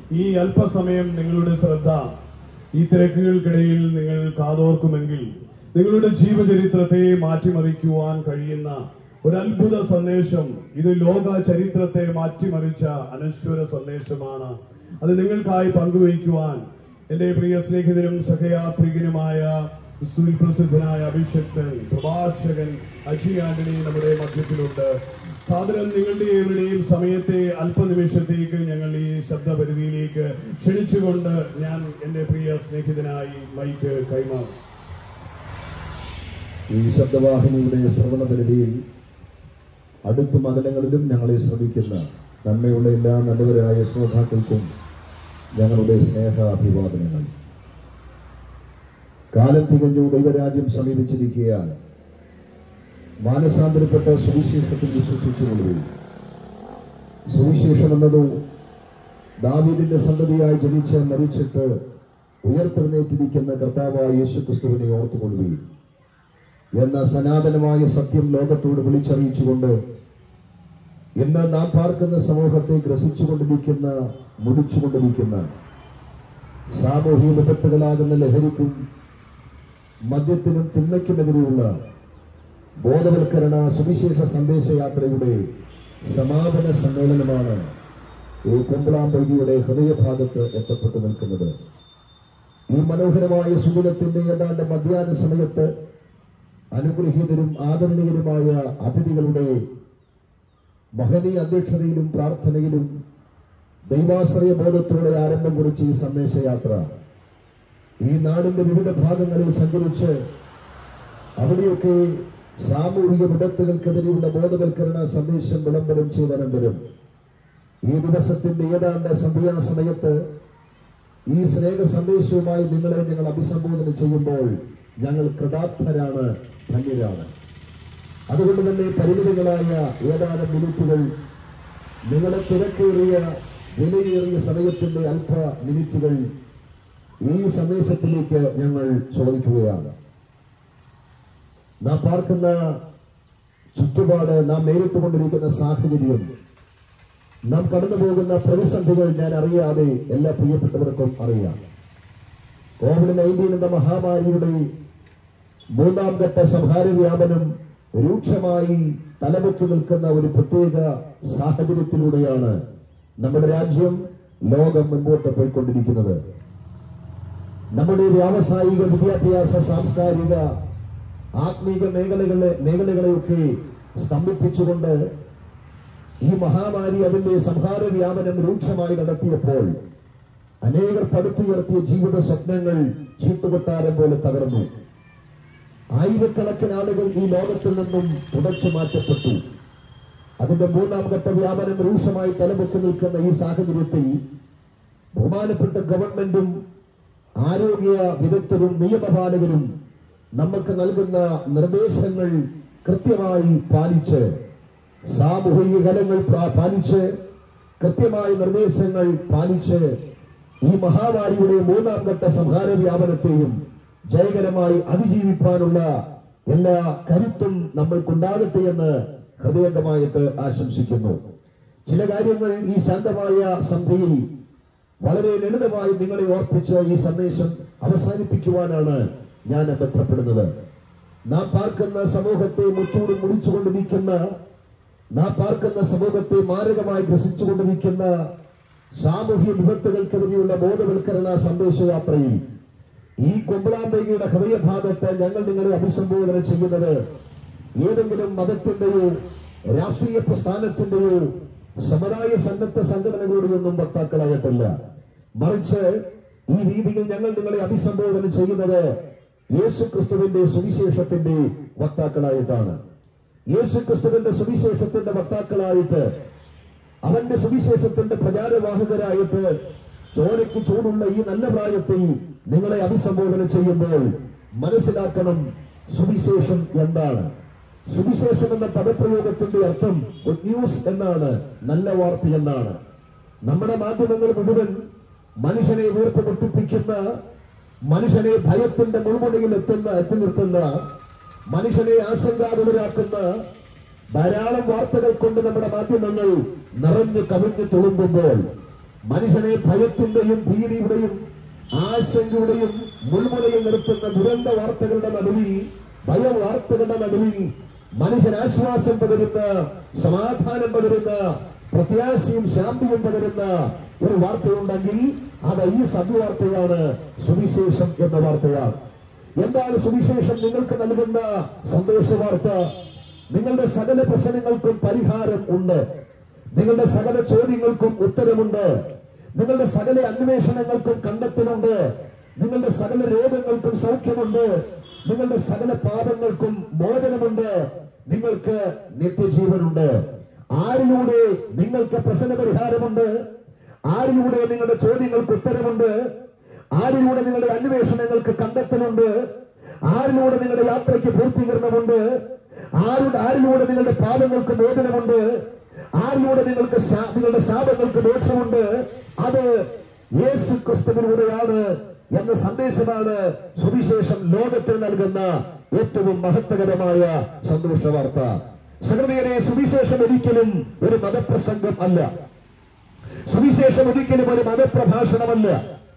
ഈ അല്പസമയം നിങ്ങളുടെ ശ്രദ്ധ ഈ തിരക്കുകൾക്കിടയിൽ നിങ്ങൾ കാതോർക്കുമെങ്കിൽ നിങ്ങളുടെ ജീവചരിത്രത്തെ മാറ്റിമറിക്കുവാൻ കഴിയുന്ന ഒരു അത്ഭുത സന്ദേശം, ഇത് ലോക ചരിത്രത്തെ മാറ്റിമറിച്ച അനശ്വര സന്ദേശമാണ്. അത് നിങ്ങൾക്കായി പങ്കുവയ്ക്കുവാൻ എന്റെ പ്രിയ സ്നേഹിതനും സഹയാത്രികനുമായ സുപ്രസിദ്ധനായ അഭിഷക്തൻ പ്രഭാഷകൻ അജി ആന്റണി നമ്മുടെ മധ്യത്തിലുണ്ട്. സാധാരണ നിങ്ങളുടെ ഏവരുടെയും സമയത്തെ അല്പനിമിഷത്തേക്ക് ഞങ്ങൾ ഈ ശബ്ദപരിധിയിലേക്ക് ക്ഷണിച്ചുകൊണ്ട് ഞാൻ എന്റെ പ്രിയ സ്നേഹിതനായി മൈക്ക് കൈമാറും. ഈ ശബ്ദവാഹിനിയുടെ ശ്രവണപരിധിയിൽ അടുത്ത മണ്ഡലങ്ങളിലും ഞങ്ങളെ ശ്രമിക്കുന്ന നന്മയുള്ള എല്ലാ നല്ലവരായ ശ്രോതാക്കൾക്കും ഞങ്ങളുടെ സ്നേഹാഭിവാദനങ്ങൾ. കാലം തികഞ്ഞു ദൈവരാജ്യം സമീപിച്ചിരിക്കുകയാൽ മാനസാന്തരപ്പെട്ട സുവിശേഷത്തിൽ വിശ്വസിച്ചുകൊള്ളുകയും സുവിശേഷം എന്നത് ദാവീദിന്റെ സന്തതിയായി ജനിച്ച് മരിച്ചിട്ട് ഉയർത്തെഴുന്നേറ്റിരിക്കുന്ന കർത്താവായ യേശുക്രിസ്തുവിനെ ഓർത്തുകൊള്ളുകയും എന്ന സനാതനമായ സത്യം ലോകത്തോട് വിളിച്ചറിയിച്ചുകൊണ്ട് ഇന്ന് നാം പാർക്കുന്ന സമൂഹത്തെ ഗ്രസിച്ചുകൊണ്ടിരിക്കുന്ന മുടിച്ചുകൊണ്ടിരിക്കുന്ന സാമൂഹിക വിപത്തുകളാകുന്ന ലഹരിക്കും മദ്യത്തിനും തിന്മയ്ക്കുമെതിരെയുള്ള ബോധവൽക്കരണ സുവിശേഷ സന്ദേശയാത്രയുടെ സമാപന സമ്മേളനമാണ് ഈ കുമ്പളാമ്പൊയ്കയുടെ ഹൃദയഭാഗത്ത് എത്തപ്പെട്ടു നിൽക്കുന്നത്. ഈ മനോഹരമായ സുദിനത്തിന്റെ ഏതാണ്ട് മധ്യാഹ്ന സമയത്ത് അനുഗ്രഹീതരും ആദരണീയരുമായ അതിഥികളുടെ മഹനീയ അധ്യക്ഷതയിലും പ്രാർത്ഥനയിലും ദൈവാശ്രയ ബോധത്തോടെ ആരംഭം കുറിച്ച ഈ സന്ദേശയാത്ര ഈ നാടിന്റെ വിവിധ ഭാഗങ്ങളിൽ സഞ്ചരിച്ച് അവിടെയൊക്കെ സാമൂഹിക വിപത്തുകൾക്കെതിരെയുള്ള ബോധവൽക്കരണ സന്ദേശം വിളംബരം ചെയ്തനന്തരം ഈ ദിവസത്തിന്റെ ഏതാണ്ട് സന്ധ്യാസമയത്ത് ഈ സ്നേഹ സന്ദേശവുമായി നിങ്ങളെ ഞങ്ങൾ അഭിസംബോധന ചെയ്യുമ്പോൾ ഞങ്ങൾ കൃതാർത്ഥരാണ്, ധന്യരാണ്. അതുകൊണ്ട് തന്നെ പരിമിതികളായ ഏതാനും മിനിറ്റുകൾ നിങ്ങളുടെ തിരക്കേറിയ വിലയേറിയ സമയത്തിന്റെ അല്പ മിനിറ്റുകൾ ഈ സന്ദേശത്തിലേക്ക് ഞങ്ങൾ ചോദിക്കുകയാണ്. നാം പാർക്കുന്ന ചുറ്റുപാട്, നാം നേരിട്ടുകൊണ്ടിരിക്കുന്ന സാഹചര്യം, നാം കടന്നു പോകുന്ന പ്രതിസന്ധികൾ ഞാൻ അറിയാതെ എല്ലാ പ്രിയപ്പെട്ടവർക്കും അറിയാം. COVID-19 എന്ന മഹാമാരിയുടെ മൂന്നാം ഘട്ട സംഹാര വ്യാപനം രൂക്ഷമായി തലവെച്ചു നിൽക്കുന്ന ഒരു പ്രത്യേക സാഹചര്യത്തിലൂടെയാണ് നമ്മുടെ രാജ്യം, ലോകം മുൻപോട്ട് പോയിക്കൊണ്ടിരിക്കുന്നത്. നമ്മുടെ വ്യാവസായിക, വിദ്യാഭ്യാസ, സാംസ്കാരിക, ആത്മീക മേഖലകളെയൊക്കെ സ്തംഭിപ്പിച്ചുകൊണ്ട് ഈ മഹാമാരി അതിന്റെ സംഹാര വ്യാപനം രൂക്ഷമായി നടത്തിയപ്പോൾ അനേകർ പടുത്തുയർത്തിയ ജീവിത സ്വപ്നങ്ങൾ ചീട്ടുകൊട്ടാരം പോലെ തകർന്നു. ആയിരക്കണക്കിന് ആളുകൾ ഈ ലോകത്തിൽ നിന്നും തുടച്ചു മാറ്റപ്പെട്ടു. അതിന്റെ മൂന്നാം ഘട്ട വ്യാപനം രൂക്ഷമായി തലപൊക്കി നിൽക്കുന്ന ഈ സാഹചര്യത്തിൽ ബഹുമാനപ്പെട്ട ഗവൺമെന്റും ആരോഗ്യ വിദഗ്ധരും നിയമപാലകരും നമുക്ക് നൽകുന്ന നിർദ്ദേശങ്ങൾ കൃത്യമായി പാലിച്ച്, സാമൂഹിക അകലങ്ങൾ പാലിച്ച്, കൃത്യമായ നിർദ്ദേശങ്ങൾ പാലിച്ച് ഈ മഹാമാരിയുടെ മൂന്നാം ഘട്ട സംഹാര വ്യാപനത്തെയും ജയകരമായി അതിജീവിക്കാനുള്ള എല്ലാ കരുത്തും നമ്മൾക്കുണ്ടാകട്ടെ എന്ന് ഹൃദയംഗമായിട്ട് ആശംസിക്കുന്നു. ചില കാര്യങ്ങൾ ഈ ശാന്തമായ സന്ധ്യയിൽ വളരെ ലളിതമായി നിങ്ങളെ ഓർപ്പിച്ച് ഈ സന്ദേശം അവസാനിപ്പിക്കുവാനാണ് ഞാൻ ബന്ധപ്പെടുന്നത്. നാം പാർക്കുന്ന സമൂഹത്തെ മുച്ചൂടും മുടിച്ചുകൊണ്ടിരിക്കുന്ന, നാം പാർക്കുന്ന സമൂഹത്തെ മാരകമായി ഗ്രസിച്ചുകൊണ്ടിരിക്കുന്ന സാമൂഹ്യ വിപത്തുകൾക്കെതിരെയുള്ള ബോധവൽക്കരണ സന്ദേശയാത്രയിൽ ഈ കുമ്പളാമ്പൊയ്കയുടെ ഹൃദയഭാഗത്ത് ഞങ്ങൾ നിങ്ങളെ അഭിസംബോധന ചെയ്യുന്നത് ഏതെങ്കിലും മതത്തിന്റെയോ രാഷ്ട്രീയ പ്രസ്ഥാനത്തിന്റെയോ സമുദായ സന്നദ്ധ സംഘടനകളുടെയൊന്നും വക്താക്കളായിട്ടല്ല. മറിച്ച് ഈ രീതിയിൽ ഞങ്ങൾ നിങ്ങളെ അഭിസംബോധന ചെയ്യുന്നത് യേശുക്രിസ്തുവിന്റെ സുവിശേഷത്തിന്റെ വക്താക്കളായിട്ടാണ്. യേശുക്രിസ്തുവിന്റെ സുവിശേഷത്തിന്റെ വക്താക്കളായിട്ട്, അവന്റെ സുവിശേഷത്തിന്റെ പ്രചാരവാഹകരായിട്ട് ചോരയ്ക്ക് ചൂടുള്ള ഈ നല്ല പ്രായത്തിൽ നിങ്ങളെ അഭിസംബോധന ചെയ്യുമ്പോൾ മനസ്സിലാക്കണം സുവിശേഷം എന്താണ്. സുവിശേഷം എന്ന പദപ്രയോഗത്തിന്റെ അർത്ഥം ഗുഡ് ന്യൂസ് എന്നാണ്, നല്ല വാർത്ത എന്നാണ്. നമ്മുടെ മാധ്യമങ്ങൾ മുഴുവൻ മനുഷ്യനെ വീർപ്പ് മുട്ടിപ്പിക്കുന്ന, മനുഷ്യനെ ഭയത്തിന്റെ മുൾമുനയിൽ എത്തി നിർത്തുന്ന, മനുഷ്യനെ ആശങ്കാകുലരാക്കുന്ന ധാരാളം വാർത്തകൾ കൊണ്ട് നമ്മുടെ മാധ്യമങ്ങൾ നിറഞ്ഞു കവിഞ്ഞു തുളുമ്പുമ്പോൾ മനുഷ്യനെ ഭയത്തിന്റെയും ഭീതിയുടെയും ആശങ്കയുടെയും മുൾമുനയിൽ നിർത്തുന്ന ദുരന്ത വാർത്തകളുടെ നടുവിൽ, ഭയവാർത്തകളുടെ നടുവിൽ മനുഷ്യൻ ആശ്വാസം പകരുന്ന, സമാധാനം പകരുന്ന, പ്രത്യാശയും ശാന്തിയും പകരുന്ന ഒരു വാർത്തയുണ്ടെങ്കിൽ അത് ഈ സദ്വാർത്തയാണ്, സുവിശേഷം എന്ന വാർത്തയാണ്. എന്താണ് സുവിശേഷം നിങ്ങൾക്ക് നൽകുന്ന സന്തോഷ വാർത്ത? നിങ്ങളുടെ സകല പ്രശ്നങ്ങൾക്കും പരിഹാരം ഉണ്ട്, നിങ്ങളുടെ സകല ചോദ്യങ്ങൾക്കും ഉത്തരമുണ്ട്, നിങ്ങളുടെ സകല അന്വേഷണങ്ങൾക്കും കണ്ടെത്തലുണ്ട്, നിങ്ങളുടെ സകല രോഗങ്ങൾക്കും സൗഖ്യമുണ്ട്, നിങ്ങളുടെ സകല പാപങ്ങൾക്കും മോചനമുണ്ട്, നിങ്ങൾക്ക് നിത്യജീവനുണ്ട്. ആരിലൂടെ നിങ്ങൾക്ക് പ്രശ്ന പരിഹാരമുണ്ട്, ആരിലൂടെ നിങ്ങളുടെ ചോദ്യങ്ങൾക്ക് ഉത്തരമുണ്ട്, ആരിലൂടെ നിങ്ങളുടെ അന്വേഷണങ്ങൾക്ക് കണ്ടെത്തലുണ്ട്, ആരിലൂടെ നിങ്ങളുടെ യാത്രയ്ക്ക് പൂർത്തീകരണമുണ്ട്, ആരിലൂടെ നിങ്ങളുടെ പാപങ്ങൾക്ക് മോചനമുണ്ട്, ആരിലൂടെ നിങ്ങളുടെ ശാപങ്ങൾക്ക് മോക്ഷമുണ്ട്, അത് യേശു ക്രിസ്തുവിലൂടെയാണ് എന്ന സന്ദേശമാണ് സുവിശേഷം ലോകത്തിൽ നൽകുന്ന ഏറ്റവും മഹത്വകരമായ സന്തോഷ വാർത്ത. സഹോദരരെ, സുവിശേഷം ഒരിക്കലും ഒരു മതപ്രസംഗം അല്ല, സുവിശേഷം ഒരിക്കലും ഒരു മതപ്രഭാഷണമല്ല,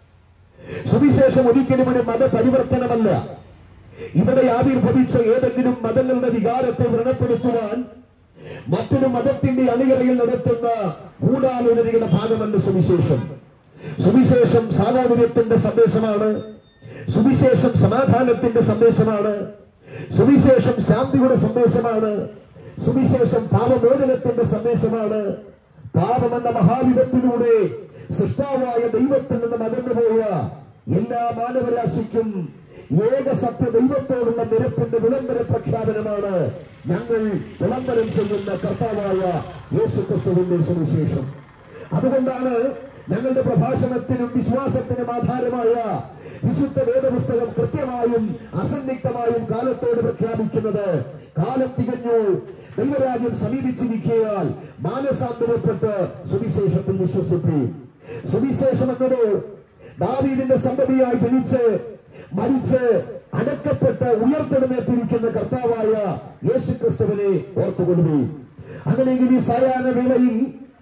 സുവിശേഷം ഒരിക്കലും ഒരു മതപരിവർത്തനമല്ല. ഇവിടെ ആവിർഭവിച്ച ഏതെങ്കിലും മതങ്ങളുടെ വികാരത്തെ വ്രണപ്പെടുത്തുവാൻ മറ്റൊരു മതത്തിന്റെ അണിയറയിൽ നടത്തുന്ന ഗൂഢാലോചനയുടെ ഭാഗമല്ല സുവിശേഷം. സുവിശേഷം സാഹോദര്യത്തിന്റെ സന്ദേശമാണ്, സുവിശേഷം സമാധാനത്തിന്റെ സന്ദേശമാണ്, സുവിശേഷം ശാന്തിയുടെ സന്ദേശമാണ്, സുവിശേഷം പാപമോചനത്തിന്റെ സന്ദേശമാണ്. പാപമെന്ന മഹാവിപത്തിലൂടെ സൃഷ്ടാവായ ദൈവത്തിൽ നിന്ന് അകന്നുപോയ എല്ലാ മാനവരാശിക്കും ഏക സത്യ ദൈവത്തോടുള്ള നിരപ്പിന്റെ വിളംബര പ്രഖ്യാപനമാണ് ഞങ്ങൾ വിളംബരം ചെയ്യുന്ന കർത്താവായ യേശു ക്രിസ്തുവിന്റെ സുവിശേഷം. അതുകൊണ്ടാണ് ഞങ്ങളുടെ പ്രഭാഷണത്തിനും വിശ്വാസത്തിനും ആധാരമായ വിശുദ്ധ വേദപുസ്തകം കൃത്യമായും അസന്നിഗ്ധമായും കാലത്തോട് പ്രഖ്യാപിക്കുന്നത്, കാലം തികഞ്ഞു, ദൈവരാജ്യം സമീപിച്ചിരിക്കയാൽ മാനസാന്തരപ്പെട്ട് സുവിശേഷത്തിൽ വിശ്വസിപ്പി. സുവിശേഷം എന്നത് ദാവീദിന്റെ സന്തതിയായി ജനിച്ച് മരിച്ച് അടക്കപ്പെട്ട് ഉയർത്തെഴുന്നേറ്റിരിക്കുന്ന കർത്താവായ യേശു ക്രിസ്തുവിനെ ഓർത്തുകൊള്ളുകയും, അങ്ങനെയെങ്കിൽ ഈ സായാഹ്ന വേളയിൽ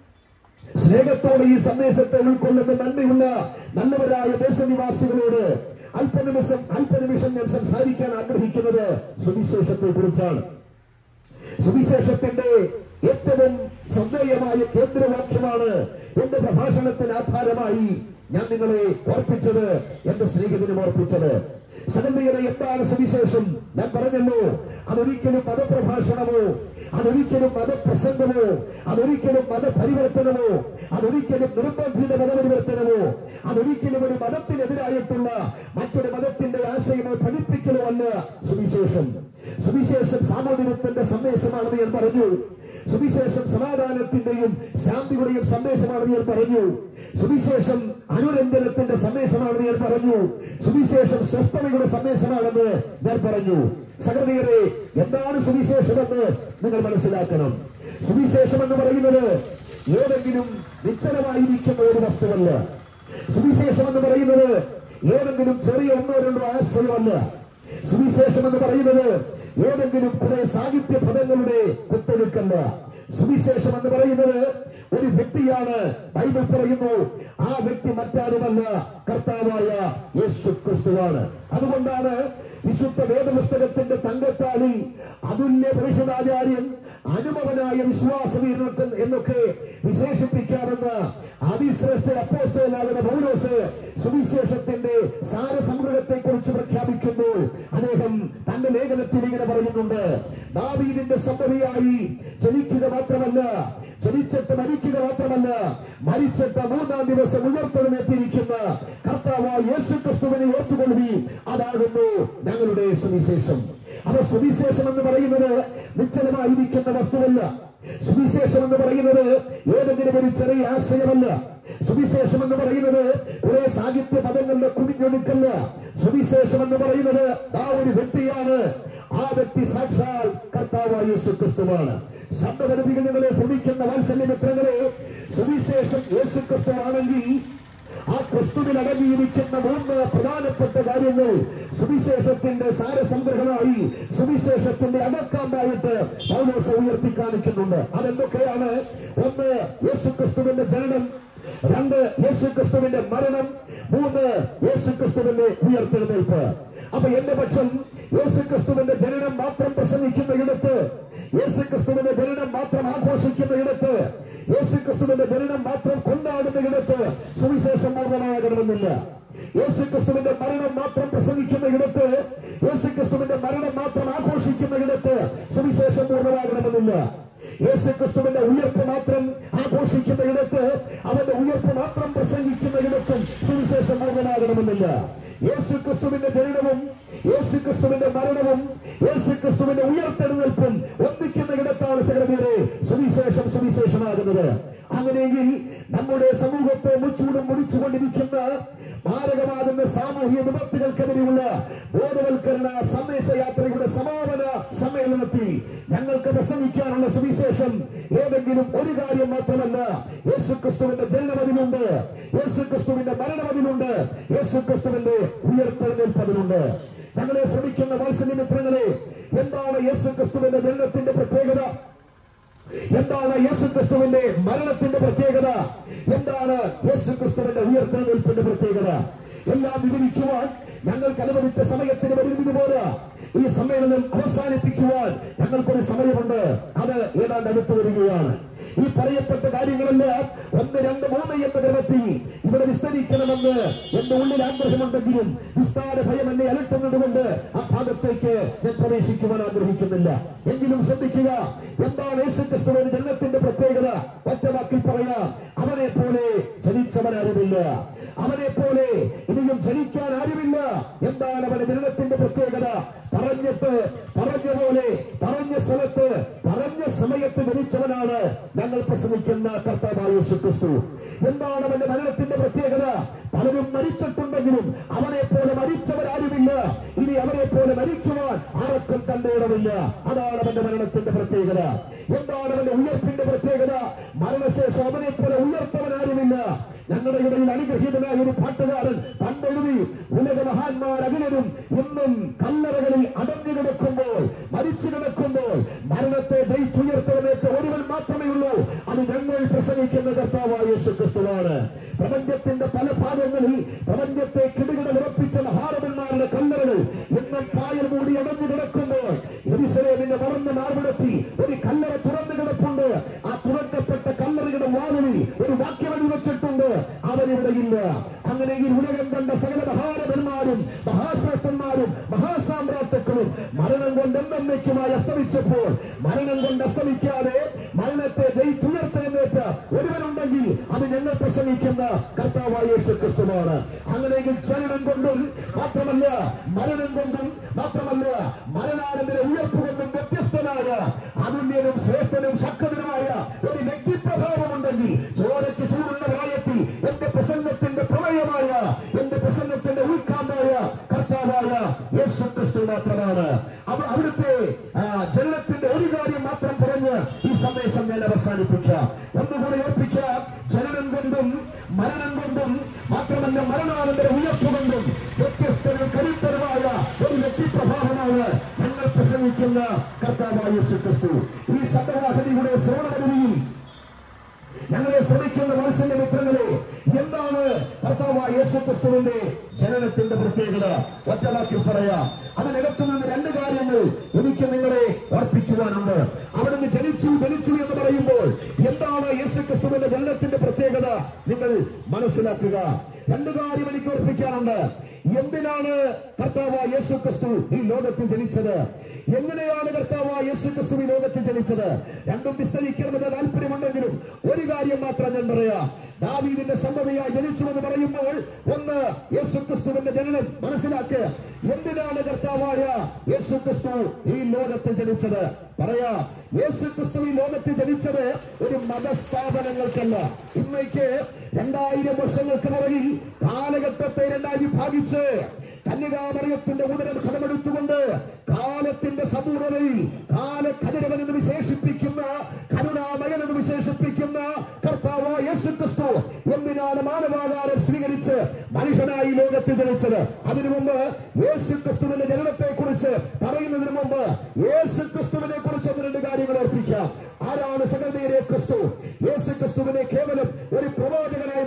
സ്നേഹത്തോടെ ഈ സന്ദേശത്തെ ഉൾക്കൊള്ളുന്ന നന്ദിയുള്ള നല്ലവരായ ദേശനിവാസികളോട് അല്പനിമിഷം ഞാൻ സംസാരിക്കാൻ ആഗ്രഹിക്കുന്നത് സുവിശേഷത്തെ കുറിച്ചാണ്. സുവിശേഷത്തിന്റെ ഏറ്റവും ശ്രദ്ധേയമായ കേന്ദ്രവാക്യമാണ് എന്റെ പ്രഭാഷണത്തിന് ആധാരമായി ഞാൻ നിങ്ങളെ ഓർപ്പിച്ചത്, എന്റെ സ്നേഹിതനും ഓർപ്പിച്ചത്. സകലതയുടെ എന്താണ് സുവിശേഷം? ഞാൻ പറഞ്ഞല്ലോ, അതൊരിക്കലും മതപ്രഭാഷണമോ, അതൊരിക്കലും മതപ്രസംഗമോ, അതൊരിക്കലും മതപരിവർത്തനമോ, അതൊരിക്കലും നിർബന്ധിത മതപരിവർത്തനമോ, അതൊരിക്കലും ഒരു മതത്തിനെതിരായിട്ടുള്ള മറ്റൊരു മതത്തിന്റെ ആശയമോ പഠിപ്പിക്കലോ അല്ല സുവിശേഷം. സുവിശേഷം സാമൂഹ്യത്തിന്റെ സന്ദേശമാണെന്ന് ഞാൻ പറഞ്ഞു. സുവിശേഷം സമാധാനത്തിന്റെയും ശാന്തിയുടെയും സന്ദേശമാണെന്ന് ഞാൻ പറഞ്ഞു. സുവിശേഷം അനുരഞ്ജനത്തിന്റെ സന്ദേശമാണെന്ന് ഞാൻ പറഞ്ഞു. സുവിശേഷം സ്വസ്ഥതയുടെ സന്ദേശമാണെന്ന് ഞാൻ പറഞ്ഞു. സഹോദരരെ, എന്താണ് സുവിശേഷമെന്ന് നിങ്ങൾ മനസ്സിലാക്കണം. സുവിശേഷം എന്ന് പറയുന്നത് ഏതെങ്കിലും നിശ്ചലമായിരിക്കുന്ന ഒരു വസ്തുവല്ല. സുവിശേഷം എന്ന് പറയുന്നത് ഏതെങ്കിലും ചെറിയ ഒന്നോ രണ്ടോ ആശയമല്ല. സുവിശേഷം എന്ന് പറയുന്നത് ഏതെങ്കിലും കുറെ സാഹിത്യ പദങ്ങളുടെ കുത്തൊഴുക്കല്ല. സുവിശേഷം എന്ന് പറയുന്നത് ഒരു വ്യക്തിയാണ്. ബൈബിൾ പറയുന്നു, ആ വ്യക്തി മറ്റാരുമല്ല, കർത്താവായ യേശു ക്രിസ്തുവാണ്. അതുകൊണ്ടാണ് വിശുദ്ധ വേദപുസ്തകത്തിന്റെ തങ്കത്താലി, അതുല്യ പരിശുദ്ധാചാര്യൻ, അനുഭവനായ വിശ്വാസവീരൻ എന്നൊക്കെ വിശേഷിപ്പിക്കാമെന്ന അതിശ്രേഷ്ഠ അപ്പോസ്തലനാകുന്ന പൗലോസ് സുവിശേഷത്തിന്റെ സാരസംഗ്രഹത്തെ കുറിച്ച് പ്രഖ്യാപിക്കുമ്പോൾ അദ്ദേഹം തന്റെ ലേഖനത്തിൽ ഇങ്ങനെ പറയുന്നുണ്ട്: ദാവീദിന്റെ സന്തതിയായി ജനിക്കുക മാത്രമല്ല, ജനിച്ചിട്ട് മരിക്കുക മാത്രമല്ല, മരിച്ചിട്ട് മൂന്നാം ദിവസം ഉയർത്തെഴുന്നേറ്റിരിക്കുന്ന കർത്താവായ യേശു ക്രിസ്തുവിനെ ഓർത്തുകൊള്ളുകയും, അതാകുന്നു ഞങ്ങളുടെ സുവിശേഷം. അപ്പൊ സുവിശേഷം എന്ന് പറയുന്നത് നിശ്ചലമായിരിക്കുന്ന വസ്തുവല്ല. സുവിശേഷം എന്ന് പറയുന്നത് ഏതെങ്കിലും ഒരു ചെറിയ ആശയമല്ല. സുവിശേഷം എന്ന് പറയുന്നത് കുറെ സാഹിത്യ പദങ്ങളുടെ കുമിഞ്ഞൊടുക്കല്ല. സുവിശേഷം എന്ന് പറയുന്നത് ആ ഒരു വ്യക്തിയാണ്. ആ വ്യക്തി സാക്ഷാൽ കർത്താവായ യേശു ക്രിസ്തുവാണ്. ശബ്ദപരിധികൾ നിങ്ങളെ ശ്രമിക്കുന്ന വാത്സല്യമിത്രങ്ങളെ, സുവിശേഷം യേശു ക്രിസ്തുവാണെങ്കിൽ ആ ക്രിസ്തുവിൽ അടങ്ങിയിരിക്കുന്ന മൂന്ന് പ്രധാനപ്പെട്ട കാര്യങ്ങൾ സുവിശേഷത്തിന്റെ സാരസംഗ്രഹമായി, സുവിശേഷത്തിന്റെ അടക്കാമ്പായിട്ട് പൗലോസ് ഉയർത്തി കാണിക്കുന്നുണ്ട്. അതെന്തൊക്കെയാണ്? ഒന്ന്, യേശു ക്രിസ്തുവിന്റെ ജനനം. 2 യേശുക്രിസ്തുവിന്റെ മരണം, 3 യേശുക്രിസ്തുവിന്റെ ഉയർത്തെഴുന്നേൽപ്പ്. അപ്പൊ എന്റെ പക്ഷം യേശുക്രിസ്തുവിന്റെ ജനനം മാത്രം പ്രസംഗിക്കുന്ന ഇടത്ത്, യേശുക്രിസ്തുവിന്റെ ജനനം മാത്രം ആഘോഷിക്കുന്ന ഇടത്ത്, യേശുക്രിസ്തുവിന്റെ ജനനം മാത്രം കൊണ്ടാടുന്ന ഇടത്ത് സുവിശേഷം പൂർണ്ണമാകണമെന്നില്ല. യേശുക്രിസ്തുവിന്റെ മരണം മാത്രം പ്രസംഗിക്കുന്ന ഇടത്ത്, യേശുക്രിസ്തുവിന്റെ മരണം മാത്രം ആഘോഷിക്കുന്ന ഇടത്ത് സുവിശേഷം പൂർണ്ണമാകണമെന്നില്ല. യേശുക്രിസ്തുവിന്റെ ഉയർപ്പ് മാത്രം ആഘോഷിക്കുന്ന ഇടത്ത്, അവന്റെ ഉയർപ്പ് മാത്രം പ്രസംഗിക്കുന്ന ഇടത്തും സുവിശേഷം പൂർണ്ണമാകണമെന്നില്ല. യേശുക്രിസ്തുവിന്റെ ജനനവും യേശുക്രിസ്തുവിന്റെ മരണവും യേശുക്രിസ്തുവിന്റെ ഉയർത്തെഴുന്നേൽപ്പും ഒന്നിക്കുന്ന ഇടത്താണ് സഹോദരരെ സുവിശേഷമാകുന്നത്. അങ്ങനെയെങ്കിൽ നമ്മുടെ സമൂഹത്തെ മുച്ചൂടും മുടിച്ചുകൊണ്ടിരിക്കുന്ന മാരകമാകുന്ന സാമൂഹിക വിപത്തുകൾക്കെതിരെയുള്ള ബോധവൽക്കരണ സന്ദേശയാത്രയുടെ സമാപന സമ്മേളനത്തിൽ ഞങ്ങൾക്ക് പ്രസംഗിക്കാനുള്ള സുവിശേഷം ഏതെങ്കിലും ഒരു കാര്യം മാത്രമല്ല. യേശുക്രിസ്തുവിന്റെ ജനനം അതിലുണ്ട്, യേശുക്രിസ്തുവിന്റെ മരണം അതിലുണ്ട്, യേശുക്രിസ്തുവിന്റെ ഉയർത്തെഴുന്നേൽപ്പ് അതിലുണ്ട്. ഞങ്ങളെ ശ്രമിക്കുന്ന വാത്സല്യമിത്രങ്ങളെ, എന്താണ് യേശുക്രിസ്തുവിന്റെ ജനനത്തിന്റെ പ്രത്യേകത? എന്താണ് യേശുക്രിസ്തുവിന്റെ മരണത്തിന്റെ പ്രത്യേകത? എന്താണ് യേശുക്രിസ്തുവിന്റെ ഉയർത്തെഴുന്നേൽപ്പിന്റെ പ്രത്യേകത? എല്ലാം വിവരിക്കുവാൻ ഞങ്ങൾക്ക് അനുവദിച്ച സമയത്തിന് വരുന്നത് പോലെ ഈ സമ്മേളനം അവസാനിപ്പിക്കുവാൻ ഞങ്ങൾക്കൊരു സമയമുണ്ട്. അത് ഏതാണ്ട് അടുത്തു വരികയാണ്. ഈ പറയപ്പെട്ട കാര്യങ്ങളെല്ലാം 1, 2, 3 എന്ന ക്രമത്തിൽ ഇവിടെ വിസ്തരിക്കണമെന്ന് എന്റെ ഉള്ളിൽ ആഗ്രഹമുണ്ടെങ്കിലും വിസ്താര ഭയം എന്നെ അലട്ടുന്നത് കൊണ്ട് ആ ഭാഗത്തേക്ക് ഞാൻ പ്രവേശിക്കുവാൻ ആഗ്രഹിക്കുന്നില്ല. എങ്കിലും ശ്രദ്ധിക്കുക, എന്താണ് യേശുക്രിസ്തുവിന്റെ ജനനത്തിന്റെ പ്രത്യേകത? ഒറ്റ വാക്കിൽ പറയാം, അവനെ പോലെ ജനിച്ചവനാരുമില്ല, അവനെ പോലെ ഇനിയും ജനിക്കാൻ ആരുമില്ല. എന്താണ് അവന്റെ ജനനത്തിന്റെ പ്രത്യേകത? പറഞ്ഞ പോലെ പറഞ്ഞ സ്ഥലത്ത് പറഞ്ഞ സമയത്ത് ജനിച്ചവനാണ് ഞങ്ങൾ പ്രസംഗിക്കുന്ന കർത്താവായ യേശുക്രിസ്തു. എന്താണ് അവന്റെ മരണത്തിന്റെ പ്രത്യേകത? പലരും മരിച്ചിട്ടുണ്ടെങ്കിലും അവനെ പോലെ മരിച്ചവരാരുമില്ല, ഇനി അവനെ പോലെ മരിക്കുവാൻ ആർക്കും തന്റെ ഇടമില്ല. അതാണ് അവന്റെ മരണത്തിന്റെ പ്രത്യേകത. എന്താണ് അവന്റെ ഉയർപ്പിന്റെ പ്രത്യേകത? മരണശേഷം അവനെ പോലെ ഉയർത്തവനാരുമില്ല. ഞങ്ങളുടെ ഇടയിൽ അനുഗ്രഹീതനായ ഒരു പാട്ടുകാരൻ പണ്ടെഴുതി, ഉലക മഹാന്മാർ അഖിലരും ഇന്നും കല്ലറകളിൽ അടഞ്ഞു കിടക്കുമ്പോൾ, മരിച്ചു കിടക്കുമ്പോൾ മരണത്തെ ജയിച്ചുയർത്തവനേറ്റ ഒരുവൻ മാത്രമേ ഉള്ളൂ. അത് ഞങ്ങൾ പ്രസംഗിക്കുന്ന കർത്താവായ യേശുക്രിസ്തുവാണ്. പ്രപഞ്ചത്തിന്റെ പല ഭാഗങ്ങളിൽ പ്രപഞ്ചത്തെ കിടുകിട ഉറപ്പിച്ച മഹാരഥന്മാരുടെ കല്ലറകൾ ഇന്നും പായൽ മൂടി അടഞ്ഞു കിടക്കുമ്പോൾ യെരൂശലേമിന്റെ വളർന്ന മാർവിടത്തിൽ ഒരു കല്ലറ തുറന്നു കിടപ്പുണ്ട്. ആ തുറക്കപ്പെട്ട കല്ലറയുടെ വാതിലിൽ ഒരു വാക്യം വെച്ചിട്ടുണ്ട്, അവരിവിടെയില്ല. അങ്ങനെയെങ്കിൽ ഉലകം കണ്ട സകല മഹാരഥന്മാരും മഹാശ്രേഷ്ഠന്മാരും മഹാസാമ്രാട്ടുക്കളും മരണം കൊണ്ട് എന്നേക്കുമായി അസ്തമിച്ചപ്പോൾ, മരണം കൊണ്ട് അസ്തമിക്കാതെ മരണത്തെ ജയിച്ചുയർത്തെഴുന്നേറ്റ ഒരുവനുണ്ടെങ്കിൽ അത് ഞങ്ങൾ പ്രസംഗിക്കുന്ന കർത്താവായ യേശുക്രിസ്തുവാണ്. അങ്ങനെയെങ്കിൽ ജനനം കൊണ്ടും മാത്രമല്ല, മരണം കൊണ്ടും മാത്രമല്ല, മരണാനന്തര ഉയർപ്പ് കൊണ്ടും വ്യത്യസ്തനായ അതുല്യനും ശ്രേഷ്ഠനും ശക്തനുമായ ഒരു വ്യക്തിപ്രഭാവമുണ്ടെങ്കിൽ ചോരയ്ക്ക് ചൂടുള്ള പ്രായത്തിൽ എന്റെ പ്രസംഗത്തിന്റെ പ്രമേയമായ, എന്റെ പ്രസംഗത്തിന്റെ ഉൾക്കാമ്പായ കർത്താവായ യേശുക്രിസ്തു മാത്രമാണ്. അവിടുത്തെ ജനനത്തിന്റെ ഒരു കാര്യം മാത്രം പറഞ്ഞ് ഈ സന്ദേശം ഞാൻ അവസാനിപ്പിക്കാം. ഒന്നുകൂടി ഓർപ്പിക്കാം, ജനനം കൊണ്ടും മരണം കൊണ്ടും മാത്രമല്ല, മരണാനന്തര ഉയർപ്പ് കൊണ്ടും വ്യത്യസ്തനും കരുത്തരുമായ ഒരു വ്യക്തിപ്രഭാവമാണ് ഞങ്ങൾ പ്രസംഗിക്കുന്ന കർത്താവായ യേശുക്രിസ്തു. ഈ ശബ്ദവാഹിനിയുടെ ശ്രവണപരിധിയിൽ ഞങ്ങളെ ശ്രമിക്കുന്ന വാത്സല്യമിത്രങ്ങളെ, എന്താണ് കർത്താവായ യേശുക്രിസ്തുവിന്റെ ജനനത്തിന്റെ പ്രത്യേകത? ഒറ്റവാക്കിൽ പറയാം. അതിനകത്തു നിന്ന് 2 കാര്യങ്ങൾ എനിക്ക് നിങ്ങളെ ഓർപ്പിക്കുവാനുണ്ട്. അവിടുന്ന് ജനിച്ചു എന്ന് പറയുമ്പോൾ എന്താണ് യേശുക്രിസ്തുവിന്റെ ജനനത്തിന്റെ പ്രത്യേകത? നിങ്ങൾ മനസ്സിലാക്കുക. 2 കാര്യം എനിക്ക് ഓർപ്പിക്കാനുണ്ട്. എന്തിനാണ് കർത്താവായ യേശുക്രിസ്തു ഈ ലോകത്തിൽ ജനിച്ചത്? എങ്ങനെയാണ് കർത്താവായ യേശുക്രിസ്തു ഈ ലോകത്തിൽ ജനിച്ചത്? രണ്ടും വിസ്തരിക്കണമെന്ന് താല്പര്യമുണ്ടെങ്കിലും ഒരു കാര്യം മാത്രം ഞാൻ പറയാം. ദാവീദിന്റെ സന്തതിയായി ജനിച്ചു എന്ന് പറയുമ്പോൾ ഒന്ന്, യേശുക്രിസ്തുവിന്റെ ജനനം മനസ്സിലാക്കുക. എന്തിനാണ് കർത്താവായ യേശുക്രിസ്തു ഈ ലോകത്തിൽ ജനിച്ചത്? പറയാ, യേശുക്രിസ്തു ഈ ലോകത്തിൽ ജനിച്ചത് ഒരു മതസ്ഥാപനങ്ങൾക്കല്ല. ഇന്നേക്ക് 2000 വർഷങ്ങൾക്ക് പുറകിൽ കാലഘട്ടത്തെ 2 വിഭാഗിച്ച് കന്യകാമറിയത്തിന്റെ ഉദരം കടമെടുത്തുകൊണ്ട് കാലത്തിന്റെ സമ്പൂർണതയിൽ കാലകതിരവൻ എന്ന് വിശേഷിപ്പിക്കുന്ന, കരുണാമയൻ എന്ന് വിശേഷിപ്പിക്കുന്ന കർത്താവായ യേശുക്രിസ്തു എന്തിനാണ് മാനവാകാരം സ്വീകരിച്ച് മനുഷ്യനായി ലോകത്തിൽ ജനിച്ചത്? അതിനു മുമ്പ് യേശുക്രിസ്തുവിന്റെ ജനനത്തെ കുറിച്ച് പറയുന്നതിന് മുമ്പ് യേശുക്രിസ്തുവിനെ കുറിച്ച് 1-2 കാര്യങ്ങൾ ഓർപ്പിക്കാം. ആരാണ് സകലതയിലെ ക്രിസ്തു? യേശുക്രിസ്തുവിനെ കേവലം ഒരു പ്രവാചകനായി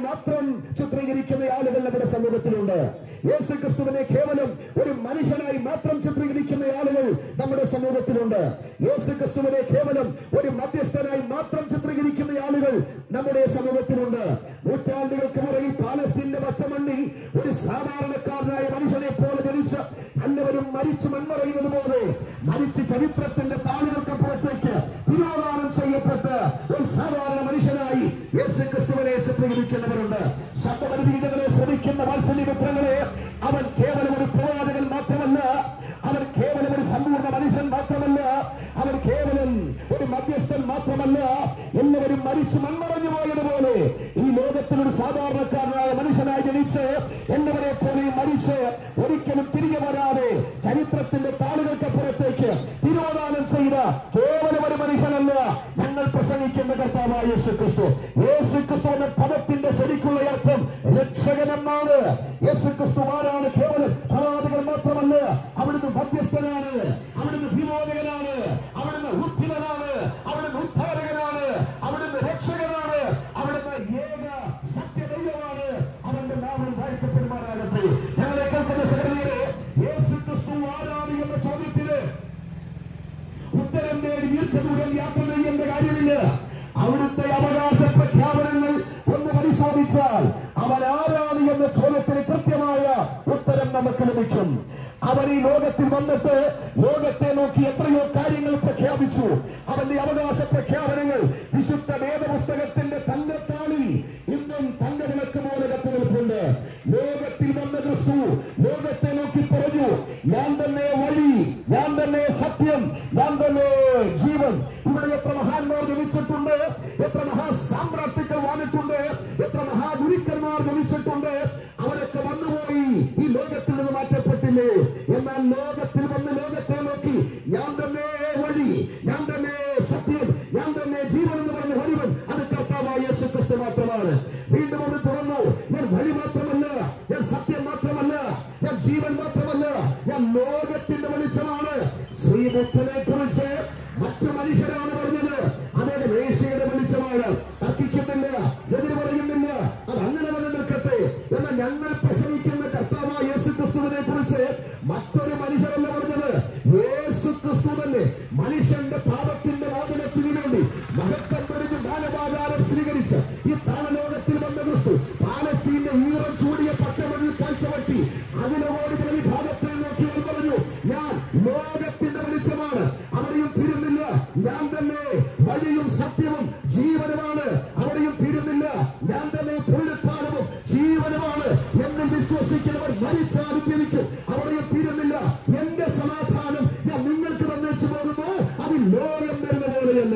സമൂഹത്തിലുണ്ട്. യേശു ക്രിസ്തുവിനെ കേവലം ഒരു മനുഷ്യനായി മാത്രം ചിത്രീകരിക്കുന്ന ആളുകൾ നമ്മുടെ സമൂഹത്തിലുണ്ട്. യേശു ക്രിസ്തുവിനെ കേവലം ഒരു മധ്യസ്ഥനായി മാത്രം ചിത്രീകരിക്കുന്ന ആളുകൾ നമ്മുടെ സമൂഹത്തിലുണ്ട്. നൂറ്റാണ്ടുകൾക്ക് മുറയിൽ പാലസ്തീന്റെ പച്ചമണ്ണിൽ ഒരു സാധാരണക്കാരനായ മനുഷ്യനെ പോലെ ജനിച്ച് എല്ലാവരും മരിച്ചു മൺമറയുന്നത് പോലെ മരിച്ച് ചരിത്രത്തിന്റെ താളുകൾക്കപ്പുറത്തേക്ക് തിരോധാനം ചെയ്യപ്പെട്ട് ഒരു സാധാരണ മനുഷ്യനായി യേശു ക്രിസ്തുവിനെ ചിത്രീകരിക്കുന്നവരുണ്ട്. ശബ്ദപരിധികളെ ശ്രമിക്കുന്ന വാത്സല്യപുത്രങ്ങളെ, അവൻ കേവലം ഒരു പ്രവാചകൻ മാത്രമല്ല, അവൻ കേവലം ഒരു സമ്പൂർണ്ണ മനുഷ്യൻ മാത്രമല്ല, അവൻ കേവലം ഒരു മധ്യസ്ഥൻ മാത്രമല്ല. എല്ലാവരും മരിച്ചു മൺമറഞ്ഞു പോയതുപോലെ ഈ ലോകത്തിൽ ഒരു സാധാരണക്കാരനായ മനുഷ്യനായി ജനിച്ച് എല്ലാവരെ പോലെ മരിച്ച് ഒരിക്കലും തിരികെ വരാതെ ചരിത്രത്തിന്റെ താളുകൾക്കപ്പുറത്തേക്ക് തിരോധാനം ചെയ്ത കേവലം ഒരു മനുഷ്യനല്ല ഞങ്ങൾ പ്രസംഗിക്കുന്ന കർത്താവായ യേശു ക്രിസ്തു. യേശു ക്രിസ്തു എന്ന പദത്തിന്റെ ശരിക്കുള്ള അർത്ഥം രക്ഷകനെന്നാണ്. യേശു ക്രിസ്തു ആരാണ്? കേവലം പ്രവാചകൻ മാത്രമല്ല, അവിടുന്ന് മധ്യസ്ഥനാണ്, അവിടുന്ന് വിമോചകനാണ്, അവിടുന്ന് ഉദ്ധിതനാണ്, അവിടുന്ന് ഉദ്ധാരകനാണ്, അവിടുന്ന് രക്ഷകനാണ്, അവിടുന്ന് ഏക സത്യദൈവമാണ്. അവന്റെ നാമം വാഴ്ത്തപ്പെടുമാറാകട്ടെ. ഞങ്ങളെ കേൾക്കുന്ന സഹോദരരെ, യേശു ക്രിസ്തു ആരാണ് എന്ന ചോദ്യത്തിന് ഉത്തരം നേടി ദീർഘദൂരം യാത്ര ചെയ്യേണ്ട കാര്യമില്ല. അവിടുത്തെ അവകാശ പ്രഖ്യാപനങ്ങൾ ഒന്ന് പരിശോധിച്ചാൽ അവൻ ആരാണ് എന്ന ചോദ്യത്തിന് കൃത്യമായ ഉത്തരം നമുക്ക് ലഭിക്കും. അവൻ ഈ ലോകത്തിൽ വന്നിട്ട് ലോകത്തെ നോക്കി എത്രയോ കാര്യങ്ങൾ പ്രഖ്യാപിച്ചു. അവന്റെ അവകാശ പ്രഖ്യാപനങ്ങൾ വിശുദ്ധ വേദപുസ്തകത്തിന്റെ തങ്കത്താളിൽ ഇന്നും തങ്കവിളക്ക് പോലെ കത്തി നിൽപ്പുണ്ട്. ലോകത്തിൽ വന്ന ക്രിസ്തു ലോകത്തെ നോക്കി പറഞ്ഞു, ഞാൻ തന്നെ വഴി, ഞാൻ തന്നെ സത്യം, ഞാൻ തന്നെ ജീവൻ. ഇവിടെ എത്ര മഹാന്മാർ ജനിച്ചിട്ടുണ്ട്, എത്ര മഹാസാമ്രാട്ടുക്കൾ വന്നിട്ടുണ്ട്, എത്ര മഹാഗുരുക്കന്മാർ ജനിച്ചിട്ടുണ്ട്. അവരൊക്കെ വന്നുപോയി, ഈ ലോകത്തിൽ നിന്ന് മാറ്റപ്പെട്ടില്ലേ? എന്നാൽ ലോകത്തിൽ വന്ന് ലോകത്തെ നോക്കി ഞാൻ തന്നെ വഴി, ഞാൻ തന്നെ സത്യം, ഞാൻ തന്നെ ജീവൻ എന്ന് പറഞ്ഞ വഴിവൻ അത് കർത്താവായ യേശു ക്രിസ്തു മാത്രമാണ്. വീണ്ടും അത് തുറന്നു, ഞാൻ വഴി മാത്രമല്ല, ഞാൻ സത്യം മാത്രമല്ല, ഞാൻ ജീവൻ മാത്രമല്ല, ഞാൻ ലോകത്തിന്റെ വെളിച്ചമാണ്. ശ്രീബുദ്ധനെ കുറിച്ച് മറ്റു മനുഷ്യരാണ് പറഞ്ഞത്, അദ്ദേഹം ഏഷ്യയുടെ വെളിച്ചമാണ്. തർക്കിക്കുന്നില്ല, എതിര് പറയുന്നില്ല, അത് അങ്ങനെ തന്നെ നിൽക്കട്ടെ. എന്നാൽ ഞങ്ങൾ പ്രസംഗിക്കുന്ന കർത്താവായ യേശു ക്രിസ്തുവിനെ കുറിച്ച് മറ്റൊരു മനുഷ്യരല്ല പറഞ്ഞത്. യേശു ക്രിസ്തു തന്നെ മനുഷ്യന്റെ പാപത്തിന്റെ മോചനത്തിന് വേണ്ടി മഹത്വം പൊടിഞ്ഞ് മാനവാകാരം സ്വീകരിച്ച് ഈ താളലോകത്തിൽ വന്ന ക്രിസ്തു പാലസ്തീന്റെ ഈറം ചൂടിയ പച്ചമണ്ണിൽ കാഴ്ചവെട്ടി അതിലോടി ഈ ഭാഗത്തിൽ നോക്കി പറഞ്ഞു, ഞാൻ ലോകത്തിന്റെ വെളിച്ചമാണ്. അവിടെയും തീരുന്നില്ല, ഞാൻ തന്നെ വഴിയും സത്യവും ജീവനുമാണ്. അവിടെയും തീരുന്നില്ല, ഞാൻ തന്നെ പുനരുത്ഥാനവും ജീവനുമാണ്. എന്നെ വിശ്വസിക്കുന്നവർ മരിച്ചാലും ജനിക്കും. അവിടെയും തീരുന്നില്ല, എന്റെ സമാധാനം ഞാൻ നിങ്ങൾക്ക് തന്നേച്ചു പോകുന്നു, അത് ലോകം തരുന്ന പോലെയല്ല.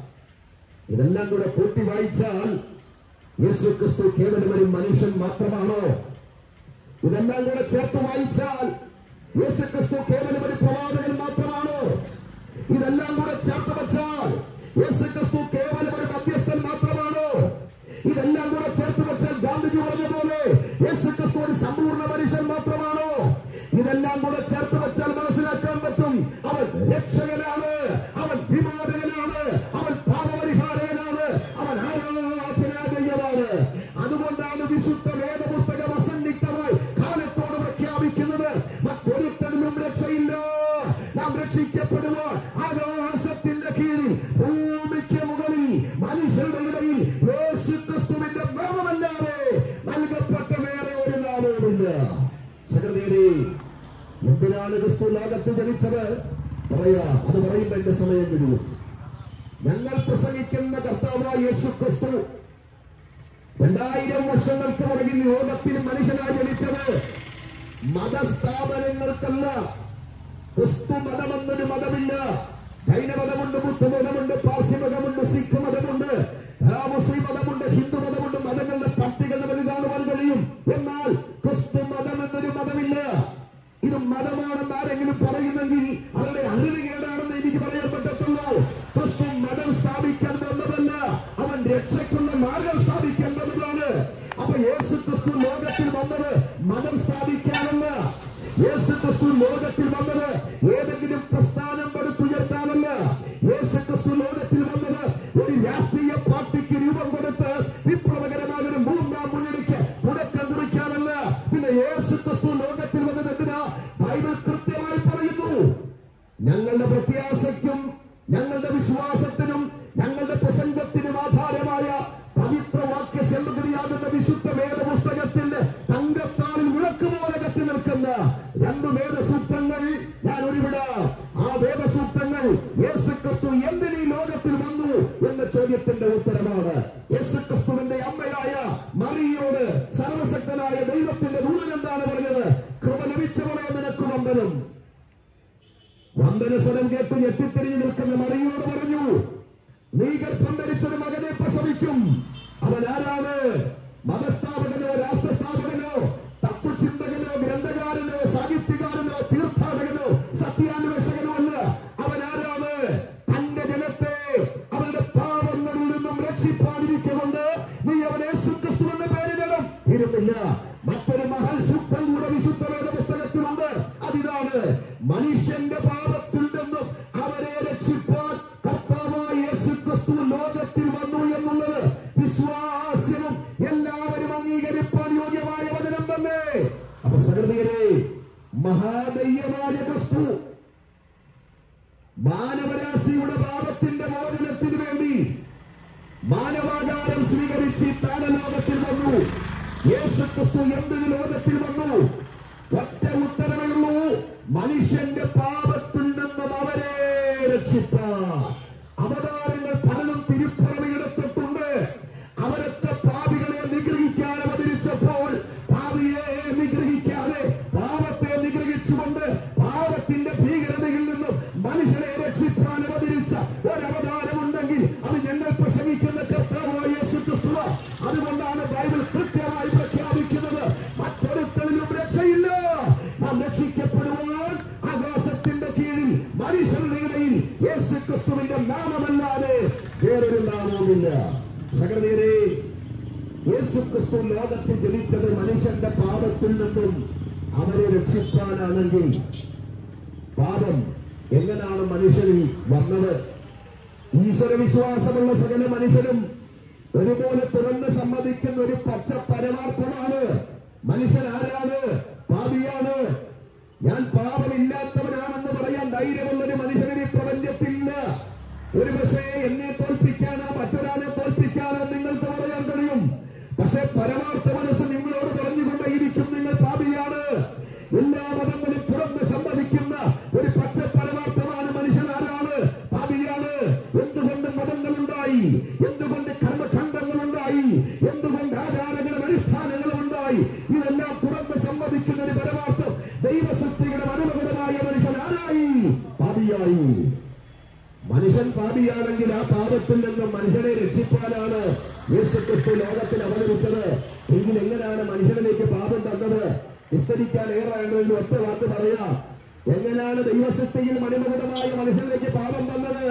ഇതെല്ലാം കൂടെ കൂട്ടി വായിച്ചാൽ യേശു ക്രിസ്തു കേവലം ഒരു മനുഷ്യൻ മാത്രമാണോ? ഇതെല്ലാം കൂടെ ചേർത്ത് വായിച്ചാൽ യേശു ക്രിസ്തു കേവലം ഒരു പ്രവാചകൻ മാത്രമാണോ? ഇതെല്ലാം കൂടെ ചേർത്ത് വെച്ചാൽ യേശു ക്രിസ്തു കേവലം ഒരു മധ്യസ്ഥൻ മാത്രമാണോ? ഇതെല്ലാം കൂടെ ചേർത്ത് വെച്ചാൽ ഗാന്ധിജി പറഞ്ഞ പോലെ യേശു ക്രിസ്തു ഒരു സമ്പൂർണ്ണ മനുഷ്യൻ മാത്രമാണോ? ഇതെല്ലാം കൂടെ ചേർത്ത് വെച്ചാൽ മനസ്സിലാക്കാൻ പറ്റും, അവൻ രക്ഷകനാണ്, അവൻ വിമോചകനാണ്, അവൻ പാപപരിഹാരകനാണ്, അവൻ ആരാധനാദൈവമാണ്. അതുകൊണ്ടാണ് വിശുദ്ധ വേദപുസ്തകം അസന്നിഗ്ധമായി കാലത്തോട് പ്രഖ്യാപിക്കുന്നത്, മറ്റൊരുത്തരിലും രക്ഷയില്ല. നാം രക്ഷിക്കപ്പെടുവാൻ ആകാശത്തിന്റെ കീഴിൽ ഭൂമിക്ക് മുകളിൽ മനുഷ്യരുടെ ഇടയിൽ യേശു ക്രിസ്തുവിന്റെ നാമമല്ലാതെ നൽകപ്പെട്ട വേറെ ഒരു നാമവുമില്ല. സഹോദരരെ, എന്തിനാണ് ക്രിസ്തു ലോകത്ത് ജനിച്ചത്? പറയാ, അത് പറയുമ്പോ എന്റെ സമയം വിടും. ഞങ്ങൾ പ്രസംഗിക്കുന്ന കർത്താവായ യേശു ക്രിസ്തു 2000 വർഷങ്ങൾക്ക് പുറകിൽ ലോകത്തിൽ മനുഷ്യനായി ജനിച്ചത് മതസ്ഥാപനങ്ങൾക്കല്ല. ക്രിസ്തു മതമെന്നൊരു മതമില്ല. ജൈനമതമുണ്ട്, ബുദ്ധമതമുണ്ട്, പാർസി മതമുണ്ട്, സിഖ് മതമുണ്ട്, മുസ്ലിം മതമുണ്ട്, ഹിന്ദു മതമുണ്ട്. മതങ്ങളുടെ പട്ടികകൾ വലുതാകുവാൻ കഴിയും. എന്നാൽ ക്രിസ്തു മതം എന്നൊരു മതമില്ല. ഇത് മതമാണെന്ന് ആരെങ്കിലും പറയുന്നെങ്കിൽ അവരുടെ അറിവുകേടാണെന്ന് എനിക്ക് പറയാൻ പറ്റത്തുള്ളൂ. ക്രിസ്തു മതം സ്ഥാപിക്കാൻ വന്നതല്ല, അവൻ രക്ഷയ്ക്കുള്ള മാർഗം സ്ഥാപിക്കാൻ വന്നതാണ്. അപ്പൊ യേശു ക്രിസ്തു ലോകത്തിൽ വന്നത് മതം സ്ഥാപിക്കാനല്ല. യേശു ക്രിസ്തു ലോകത്തിൽ വന്നത് ഏതെങ്കിലും പ്രസ്ഥാനം പടുത്തുയർത്താനല്ല. യേശു ക്രിസ്തു ലോകത്തിൽ വന്നത് ഒരു രാഷ്ട്രീയ പാർട്ടിക്ക് രൂപം കൊടുത്ത് വിപ്ലവകരമായ ഒരു മൂന്നാം മുന്നണിക്ക് തുടക്കം കുറിക്കാനല്ല. പിന്നെ യേശു വന്ദനം. വന്ദനസ്വരം കേട്ട് ഞെട്ടിത്തിരിഞ്ഞു നിൽക്കുന്ന മറിയോട് പറഞ്ഞു, നീ ഗർഭം ധരിച്ചൊരു മകനെ പ്രസവിക്കും. അവൻ ആരാണ്? മതസ്ഥാപകനോ രാഷ്ട്രസ്ഥാപകനോ തത്വചിന്തകനോ ഗ്രന്ഥകാരനോ സാഹിത്യകാരനോ തീർത്ഥാടകനോ സത്യാന്വേഷകനോ അല്ല. അവൻ ആരാണ്? തന്റെ ജനത്തെ അവരുടെ പാപങ്ങളിൽ നിന്നും രക്ഷിപ്പാതിരിക്കൊണ്ട് നീ അവനെ യേശുക്രിസ്തു എന്ന പേരിടണം. ഇരുന്നില്ല. മറ്റൊരു മഹൽ സൂക്തം കൂടെ വിശുദ്ധ വേദ പുസ്തകത്തിലുണ്ട്. അതിതാണ്, മനുഷ്യന്റെ പാപത്തിൽ നിന്നും അവരെ രക്ഷിപ്പാൻ കർത്താവായ യേശുക്രിസ്തു ലോകത്തിൽ വന്നു എന്നുള്ളത് വിശ്വാസ്യവും എല്ലാവരും അംഗീകരിപ്പാൻ യോഗ്യമായ വചനം തന്നെ. അപ്പൊ സഹൃദയരെ, മഹാദൈവമായ ക്രിസ്തു മാനവരാശിയുടെ പാപത്തിന്റെ മോചനത്തിന് വേണ്ടി മാനവാകാരം സ്വീകരിച്ച് താനലോകത്തിൽ വന്നു. യേശുക്രിസ്തു എന്തിന് ലോകത്തിൽ വന്നു? ഒറ്റ ഉത്തരവേ ഉള്ളൂ, മനുഷ്യന്റെ പാപത്തിൽ നിന്നും അവരെ രക്ഷിപ്പാൻ. അവതാരങ്ങൾ പലതും തിരുപ്പുറമെടുത്തിട്ടുണ്ട്. അവരൊക്കെ പാപികളെ നിഗ്രഹിക്കാൻ അവതരിച്ചപ്പോൾ പാപിയെ നിഗ്രഹിക്കാതെ പാപത്തെ നിഗ്രഹിച്ചുകൊണ്ട് പാപത്തിന്റെ ഭീകരതയിൽ നിന്നും മനുഷ്യരെ രക്ഷിപ്പാൻ അവതരിച്ച ഒരവതാരമുണ്ടെങ്കിൽ അത് ഞങ്ങൾ പ്രസംഗിക്കുന്ന കർത്താവായ യേശുക്രിസ്തു. അതുകൊണ്ടാണ് ബൈബിൾ കൃത്യമായി പ്രഖ്യാപിക്കുന്നത്, മറ്റൊരുത്തരിലും രക്ഷയില്ല. നാം രക്ഷിക്കപ്പെടുവാൻ ആകാശത്തിന്റെ കീഴിൽ മനുഷ്യരുടെ ഇടയിൽ യേശുക്രിസ്തുവിന്റെ നാമമല്ലാതെ വേറൊരു നാമവുമില്ല. സഹോദരരെ, യേശുക്രിസ്തു ലോകത്തിൽ ജനിച്ചത് മനുഷ്യന്റെ പാപത്തിൽ നിന്നും അവരെ രക്ഷിക്കാനാണെങ്കിൽ പാപം എങ്ങനെയാണ് മനുഷ്യരിൽ വന്നത്? ഈശ്വര വിശ്വാസമുള്ള സകല മനുഷ്യരും ഒരുപോലെ തുറന്ന് സമ്മതിക്കുന്ന ഒരു പച്ച പരമാർത്ഥമാണ്, മനുഷ്യൻ ആരാണ്? പാപിയാണ്. ഞാൻ പാപമില്ലാത്തവനാണെന്ന് പറയാൻ ധൈര്യമുള്ളൊരു മനുഷ്യന് പ്രപഞ്ചത്തില്ല. ഒരു പക്ഷേ എന്നെ തോൽപ്പിക്കാനോ മറ്റൊരാളെ തോൽപ്പിക്കാനോ നിങ്ങൾക്ക് പറയാൻ കഴിയും. പക്ഷെ പരമാർത്ഥ മനസ്സ് നിങ്ങളോട് പറഞ്ഞുകൊണ്ടേയിരിക്കും, നിങ്ങൾ പാപിയാണ്. എല്ലാ മതങ്ങളും തുറന്ന് സമ്മതിക്കുന്ന ഒരു പച്ച പരമാർത്ഥമാണ്, മനുഷ്യൻ ആരാണ്? പാപിയാണ്. എന്തുകൊണ്ട് മതങ്ങളുണ്ടായി? എന്തുകൊണ്ട് കർമ്മഖണ്ഡങ്ങളുണ്ടായി? എന്തുകൊണ്ട് ആചാരങ്ങളും അനുഷ്ഠാനങ്ങളും ഉണ്ടായി? ഇതെല്ലാം തുറന്ന് സമ്മതിക്കുന്ന ഒരു പരമാർത്ഥം ദൈവശക്തിയുടെ അനുഭവമായ മനുഷ്യൻ ആരായി? പാപിയായി. മനുഷ്യൻ പാപിയാണെങ്കിൽ ആ പാപത്തിൽ നിന്നും മനുഷ്യനെ രക്ഷിക്കാനാണ് യേശുക്രിസ്തു ലോകത്തിൽ അവതരിച്ചത്. എങ്കിൽ എങ്ങനെയാണ് മനുഷ്യനിലേക്ക് പാപം തന്നത്? വിസ്തരിക്കാൻ ഏറെയാണെന്ന് ഒറ്റ വാക്ക് പറയാം. എങ്ങനെയാണ് ദൈവശക്തിയിൽ മണിമകുടമായ മനുഷ്യനിലേക്ക് പാപം തന്നത്?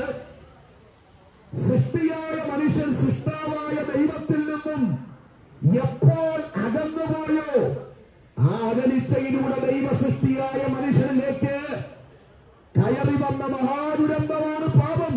സൃഷ്ടിയായ മനുഷ്യൻ സൃഷ്ടാവായ ദൈവത്തിൽ നിന്നും എപ്പോൾ അകന്നുപോയോ ആ അകലിച്ചയിലൂടെ ദൈവസൃഷ്ടിയായ മനുഷ്യനിലേക്ക് കയറി വന്ന മഹാദുരന്തമാണ് പാപം.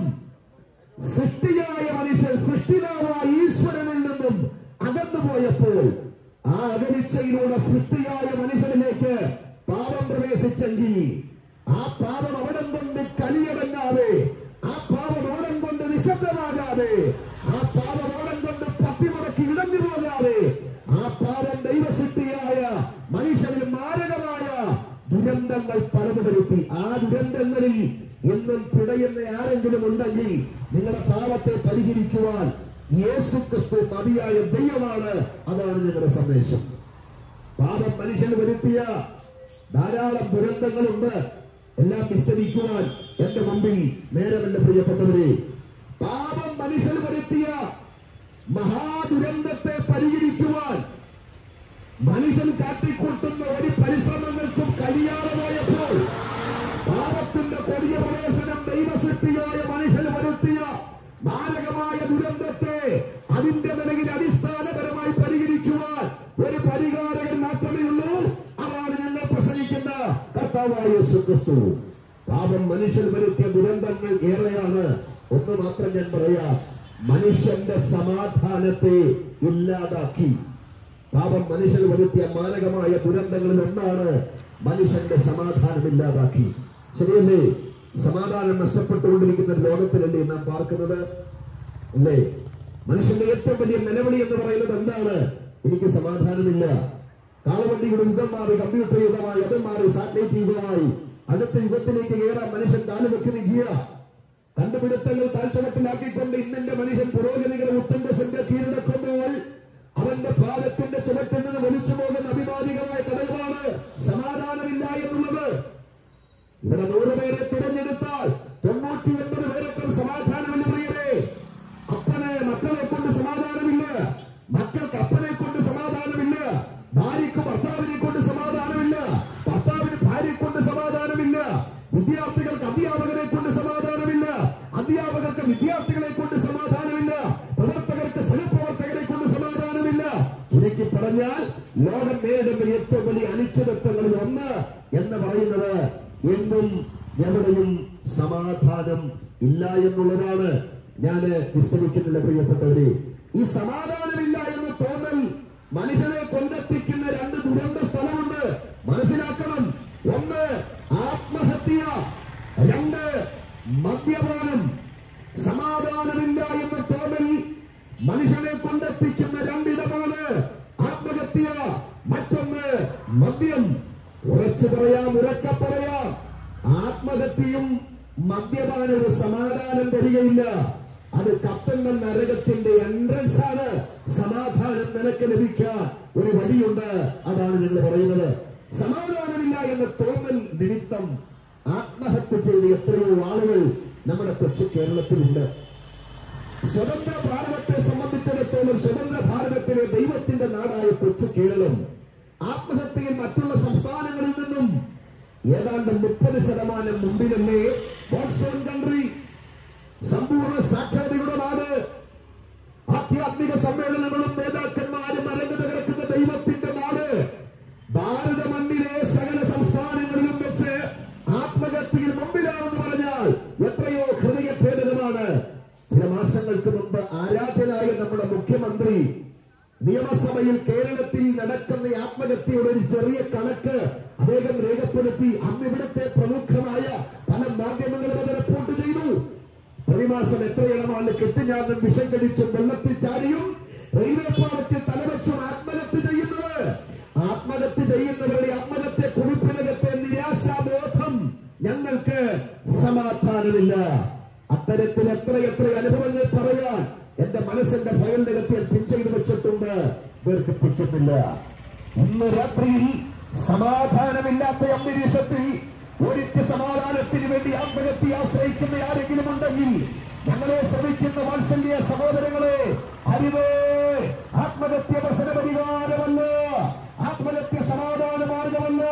സൃഷ്ടിയായ മനുഷ്യൻ സൃഷ്ടിതാവായ ഈശ്വരനിൽ നിന്നും അകന്നുപോയപ്പോൾ ആ അകലിച്ചയിലൂടെ സൃഷ്ടിയായ മനുഷ്യനിലേക്ക് പാപം പ്രവേശിച്ചെങ്കിൽ ആ പാപം അവിടം കൊണ്ട് കലിയടങ്ങാതെ, ആ പാപം ഓടം കൊണ്ട് നിശബ്ദമാകാതെ, ആ പാപം ഓടം കൊണ്ട് പത്തിമുടക്കി ഇടഞ്ഞു പോകാതെ ആ പാപം ദൈവസൃഷ്ടിയായ മനുഷ്യനിൽ മാരകമായ ദുരന്തങ്ങൾ പലത് വരുത്തി. ആ ദുരന്തങ്ങളിൽ എന്നും പിടയുന്ന ആരെങ്കിലും ഉണ്ടെങ്കിൽ നിങ്ങളുടെ പാപത്തെ പരിഹരിക്കുവാൻ യേശുക്രിസ്തു മതിയായ ദൈവമാണ്. അതാണ് ഞങ്ങളുടെ സന്ദേശം. പാപം മനുഷ്യന് വരുത്തിയ ധാരാളം ദുരന്തങ്ങളുണ്ട്. എല്ലാം വിസ്തരിക്കുവാൻ എന്റെ മുമ്പിൽ നേരമല്ല പ്രിയപ്പെട്ടവരെ. പാപം മനുഷ്യന് വരുത്തിയ മഹാദുരന്തത്തെ പരിഹരിക്കുവാൻ മനുഷ്യൻ കാട്ടിക്കൂട്ടുന്ന ഒരു പരിശ്രമങ്ങൾക്കും കഴിയാതെ പോയപ്പോൾ പാപത്തിന്റെ കൊടിയ പ്രവേശനം ദൈവസൃഷ്ടിയായ മനുഷ്യന് വരുത്തിയ മാരകമായ ദുരന്തത്തെ അതിന്റെ നിലയിൽ അടിസ്ഥാനപരമായി പരിഹരിക്കുവാൻ ഒരു പരിഹാരകൻ മാത്രമേ ഉള്ളൂ. അതാണ് ഞങ്ങൾ പ്രസംഗിക്കുന്ന കർത്താവായ യേശുക്രിസ്തു. പാപം മനുഷ്യൻ വരുത്തിയ ദുരന്തങ്ങൾ ഏറെയാണ്. ഒന്ന് മാത്രം ഞാൻ പറയാം, മനുഷ്യന്റെ സമാധാനത്തെ ഇല്ലാതാക്കി. പാപം മനുഷ്യൻ വരുത്തിയ മാരകമായ ദുരന്തങ്ങളിൽ ഒന്നാണ് മനുഷ്യന്റെ സമാധാനം ഇല്ലാതാക്കി. ശരിയല്ലേ? സമാധാനം നഷ്ടപ്പെട്ടുകൊണ്ടിരിക്കുന്ന ലോകത്തിലല്ലേ നാം പാർക്കുന്നത്? അല്ലേ? മനുഷ്യന്റെ ഏറ്റവും വലിയ നിലവിളി എന്ന് പറയുന്നത് എന്താണ്? എനിക്ക് സമാധാനമില്ല. കാളവണ്ടിയുടെ യുഗം മാറി, കമ്പ്യൂട്ടർ യുഗമായി, അത് മാറി, സാറ്റലൈറ്റ് യുഗമായി. അടുത്ത യുഗത്തിലേക്ക് കയറാൻ മനുഷ്യൻ കാലുവെക്കുന്ന കണ്ടുപിടുത്തങ്ങൾ താഴ്ചവട്ടിലാക്കിക്കൊണ്ട് ഇന്നെന്റെ മനുഷ്യൻ പുരോഗതികളുടെ ഉത്തന്റെ കീഴടക്കുമ്പോൾ അവന്റെ പാലത്തിന്റെ ചുവട്ടിൽ നിന്ന് ഒലിച്ചു പോകുന്ന അഭിമാനികമായ കടലാണ് സമാധാനമില്ല എന്നുള്ളത്. വിദ്യാർത്ഥികൾക്ക് അധ്യാപകരെ കൊണ്ട് സമാധാനമില്ല, അധ്യാപകർക്ക് വിദ്യാർത്ഥികളെ കൊണ്ട് സമാധാനമില്ല, പ്രവർത്തകർക്ക് സഹപ്രവർത്തകരെ കൊണ്ട് സമാധാനമില്ല. ചുരുക്കി പറഞ്ഞാൽ ലോകം നേരിടുന്ന ഏറ്റവും വലിയ അനിശ്ചിതത്വങ്ങളിൽ ഒന്ന് എന്ന് പറയുന്നത് എങ്ങും എവിടെയും സമാധാനം ഇല്ല എന്നുള്ളതാണ്. ഞാൻ വിസ്തരിക്കുന്നില്ല പ്രിയപ്പെട്ടവരെ. ഈ സമാധാനമില്ല എന്ന തോന്നൽ മനുഷ്യനെ കൊണ്ടെത്തിക്കുന്ന രണ്ട് ദുരന്ത സ്ഥലമുണ്ട്, മനസ്സിലാക്കണം. ഒന്ന് ആത്മഹത്യ, രണ്ട് മദ്യപാനം. സമാധാനമില്ല എന്ന തോന്നൽ മനുഷ്യനെ കൊണ്ടെത്തിക്കുന്ന രണ്ടിടമാണ് ആത്മഹത്യ, മറ്റൊന്ന് മദ്യം. ഉറച്ചു പറയാം, ഉറക്കെ പറയാം, ആത്മഹത്യയും മദ്യപാനൊരു സമാധാനം തരികയില്ല. അത് കത്തുന്ന നരകത്തിന്റെ എൻട്രൻസ് ആണ്. സമാധാനം നിനക്ക് ലഭിക്കാൻ ഒരു വഴിയുണ്ട്, അതാണ് നിങ്ങൾ പറയുന്നത്. സമാധാനമില്ല എന്ന തോന്നൽ നിമിത്തം ആത്മഹത്യ ചെയ്ത എത്രയോ ആളുകൾ നമ്മുടെ കൊച്ചു കേരളത്തിലുണ്ട്. സ്വതന്ത്ര ഭാരതത്തെ സംബന്ധിച്ചിടത്തോളം സ്വതന്ത്ര ഭാരതത്തിലെ ദൈവത്തിന്റെ നാടായ കൊച്ചു കേരളം ആത്മഹത്യയിൽ മറ്റുള്ള സംസ്ഥാനങ്ങളിൽ നിന്നും ഏതാണ്ട് 30% മുമ്പിലല്ലേ. ബോക്സോൺ കൺട്രി, സമ്പൂർണ്ണ സാക്ഷരതയുടെ നാട്, ആധ്യാത്മിക സമ്മേളനങ്ങളും നേതാക്കന്മാരും അരങ്ങ് കിടക്കുന്ന ദൈവത്തിന്റെ നാട്. ഭാരത മണ്ണിലെ സകല സംസ്ഥാനങ്ങളിലും വെച്ച് ആത്മഹത്യയിൽ മുമ്പിലാണെന്ന് പറഞ്ഞാൽ എത്രയോ ഹൃദയഭേദകമാണ്. ചില മാസങ്ങൾക്ക് മുമ്പ് ആരാധനായ നമ്മുടെ മുഖ്യമന്ത്രി നിയമസഭയിൽ കേരളത്തിൽ നടക്കുന്ന ആത്മഹത്യയുടെ ഒരു ചെറിയ കണക്ക് അദ്ദേഹം രേഖപ്പെടുത്തി. അന്ന് ഇവിടുത്തെ പ്രമുഖമായ പല മാധ്യമങ്ങളും അത് റിപ്പോർട്ട് ചെയ്തു. പ്രതിമാസം എത്രയെണ്ണമാണ് കെട്ടിഞ്ഞാന്നും വിഷം കടിച്ചും വെള്ളത്തിൽ ചാടിയും റെയിൽവേ പാളത്തിൽ തലവെച്ചും ആത്മഹത്യ ചെയ്യുന്നത്. ആത്മഹത്യ ചെയ്യുന്നവരുടെ ആത്മഹത്യ കുറിപ്പിനകത്തെ നിരാശാബോധം ഞങ്ങൾക്ക് സമാധാനമില്ല. അത്തരത്തിൽ എത്രയെത്ര അനുഭവങ്ങൾ പറയാൻ എന്റെ മനസ്സിന്റെ ഫയലിനകത്ത് പിൻ ചെയ്ത് വെച്ചിട്ടുണ്ട്, ദീർഘിപ്പിക്കുന്നില്ല. ഇന്ന് രാത്രിയിൽ സമാധാനമില്ലാത്ത അന്തരീക്ഷത്തിൽ ഒരിക്കൽ സമാധാനത്തിന് വേണ്ടി ആത്മഹത്യ ആശ്രയിക്കുന്ന ആരെങ്കിലും ഉണ്ടെങ്കിൽ ഞങ്ങളെ ശ്രമിക്കുന്ന വാത്സല്യ സഹോദരങ്ങളെ, അറിവേ ആത്മഹത്യ പ്രശ്ന പരിഹാരമല്ല, ആത്മഹത്യ സമാധാന മാർഗമല്ല.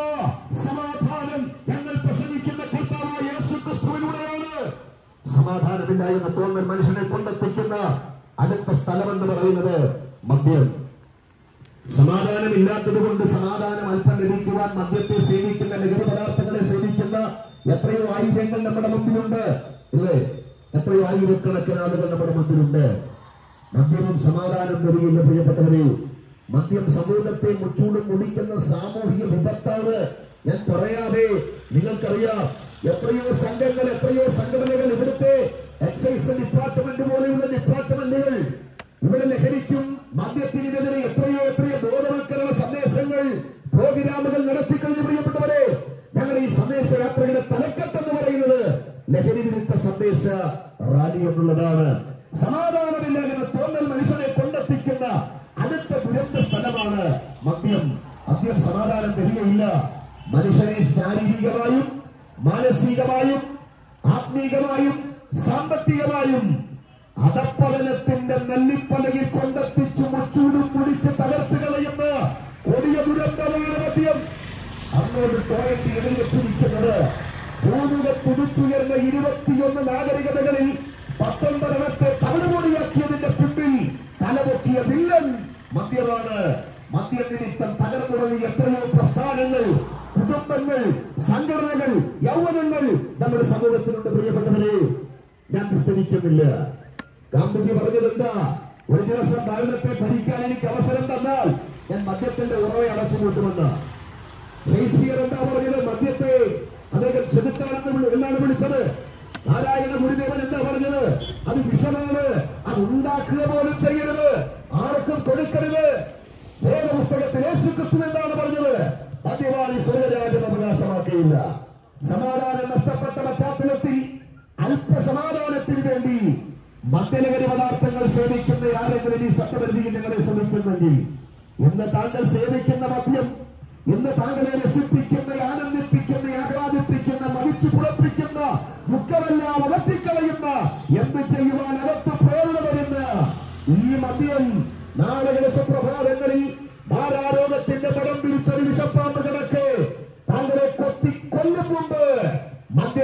സമാധാനം ഞങ്ങൾ പ്രസംഗിക്കുന്ന കർത്താവായ യേശുക്രിസ്തുവിലൂടെയാണ്. സമാധാനമില്ല എന്ന തോന്നൽ മനുഷ്യനെ കൊണ്ടെത്തിക്കുന്ന അടുത്ത സ്ഥലമെന്ന് പറയുന്നത് മദ്യം. സമാധാനമില്ലാത്തത് കൊണ്ട് സമാധാനം അല്പം ലഭിക്കുവാൻ മദ്യത്തെ സേവിക്കുന്ന, ലഹരി പദാർത്ഥങ്ങളെ സേവിക്കുന്ന എത്രയോ ആയിരങ്ങൾ നമ്മുടെ മുമ്പിലുണ്ട്, ഇല്ലേ? എത്രയോ ആയിരക്കണക്കിന് ആളുകൾ നമ്മുടെ മുമ്പിലുണ്ട്. മദ്യവും സമാധാനം തരികയില്ല പ്രിയപ്പെട്ടവരെ. മദ്യം സമൂഹത്തെ മുച്ചൂടും മുടിക്കുന്ന സാമൂഹിക വിപത്താണ്. ഞാൻ പറയാതെ നിങ്ങൾക്കറിയാം, എത്രയോ സംഘങ്ങൾ, എത്രയോ സംഘടനകൾ, ഇവിടുത്തെ എക്സൈസ് ഡിപ്പാർട്ട്മെന്റ് പോലെയുള്ള ഡിപ്പാർട്ട്മെന്റുകൾ ഇവിടെ ലഹരിക്കും മദ്യത്തിനെതിരെ എത്രയോ ബോധവൽക്കരണ സന്ദേശങ്ങൾ, പ്രോഗ്രാമുകൾ നടത്തിക്കഴിഞ്ഞു. പ്രിയപ്പെട്ടവരെ, ഞങ്ങൾ ഈ സന്ദേശയാത്രയുടെ തലക്കെട്ടെന്ന് പറയുന്നത് ലഹരി വിരുദ്ധ സന്ദേശ റാലി എന്നുള്ളതാണ്. സമാധാനമില്ല എന്ന തോന്നൽ മനുഷ്യനെ കൊണ്ടെത്തിക്കുന്ന അടുത്ത ദുരന്ത സ്ഥലമാണ് മദ്യം. മദ്യം സമാധാനം തരികയില്ല. മനുഷ്യനെ ശാരീരികമായും മാനസികമായും ആത്മീകമായും സാമ്പത്തികമായും അധപ്പതനത്തിന്റെ നെല്ലിപ്പലകിൽ കൊണ്ടെത്തിച്ചു മുച്ചൂടും മുടിച്ച് തകർത്ത് കളയുന്ന കൊടിയ ദുരന്തമാണ് മദ്യം. അങ്ങോട്ട് ടോയ്ലറ്റ് എതിർ വെച്ചിരിക്കുന്നത് ഭൂമിയെ കുതിച്ചുയർന്ന 21 നാഗരികതകളിൽ 19 തവിടുപൊടിയാക്കിയതിന്റെ പിന്നിൽ തലപൊക്കിയ വില്ലൻ മദ്യമാണ്. മദ്യനിമിത്തം തകർന്നുറങ്ങിയ എത്രയോ പ്രസ്ഥാനങ്ങൾ, കുടുംബങ്ങൾ, സംഘടനകൾ, യൗവനങ്ങൾ നമ്മുടെ സമൂഹത്തിലുണ്ട്. പ്രിയപ്പെട്ടവരെ, ഞാൻ വിസ്തരിക്കുന്നില്ല. ഗാന്ധിജി പറഞ്ഞത് എന്താ? ഒരു ദിവസം ഭാരതത്തെ ഭരിക്കാൻ എനിക്ക് അവസരം തന്നാൽ ഞാൻ മദ്യത്തിന്റെ ഉറവ അടച്ചു കൂട്ടുമെന്ന്. ഷേക്സ്പിയർ എന്താ പറഞ്ഞത്? മദ്യത്തെ അദ്ദേഹം ചെറുത്താണെന്ന് എന്നാണ് വിളിച്ചത്. നാരായണ ഗുരുദേവൻ എന്താ പറഞ്ഞത്? അത് വിഷമാണ്, അത് ഉണ്ടാക്കുക പോലും ചെയ്യരുത്, ആർക്കും കൊടുക്കരുത്. വേദപുസ്തകത്തിൽ യേശുക്രിസ്തു എന്താണ് പറഞ്ഞത്? മദ്യപാനി സ്വർഗ്ഗരാജ്യം അവകാശമാക്കിയില്ല. സമാധാനം നഷ്ടപ്പെട്ട പശ്ചാത്തലത്തിൽ അല്പസമാധാനത്തിന് വേണ്ടി മദ്യലഹരി പദാർത്ഥങ്ങൾ സേവിക്കുന്ന ആരെങ്കിലും ഈ ശബ്ദപരിധിയിൽ നിങ്ങളെ ശ്രമിക്കുന്നെങ്കിൽ, ഇന്ന് താങ്കൾ സേവിക്കുന്ന മദ്യം, ഇന്ന് താങ്കളെ രസിപ്പിക്കുന്ന, ആനന്ദിപ്പിക്കുന്ന, ആഹ്ലാദിപ്പിക്കുന്ന, മരിച്ചു പുറപ്പിക്കുന്ന, മുഖമെല്ലാം അകത്തിക്കളയുന്ന, എന്ത് ചെയ്യുവാൻ അകത്ത് പ്രേരണ വരുന്ന ഈ മദ്യം നാളെ സുപ്രഭാതങ്ങളിൽ മാരാരോഗത്തിന്റെ പടം പിരിച്ചൊരു വിഷപ്പാമ്പ് കിടക്കെ താങ്കളെ കൊത്തി കൊല്ലും മുമ്പ് മദ്യ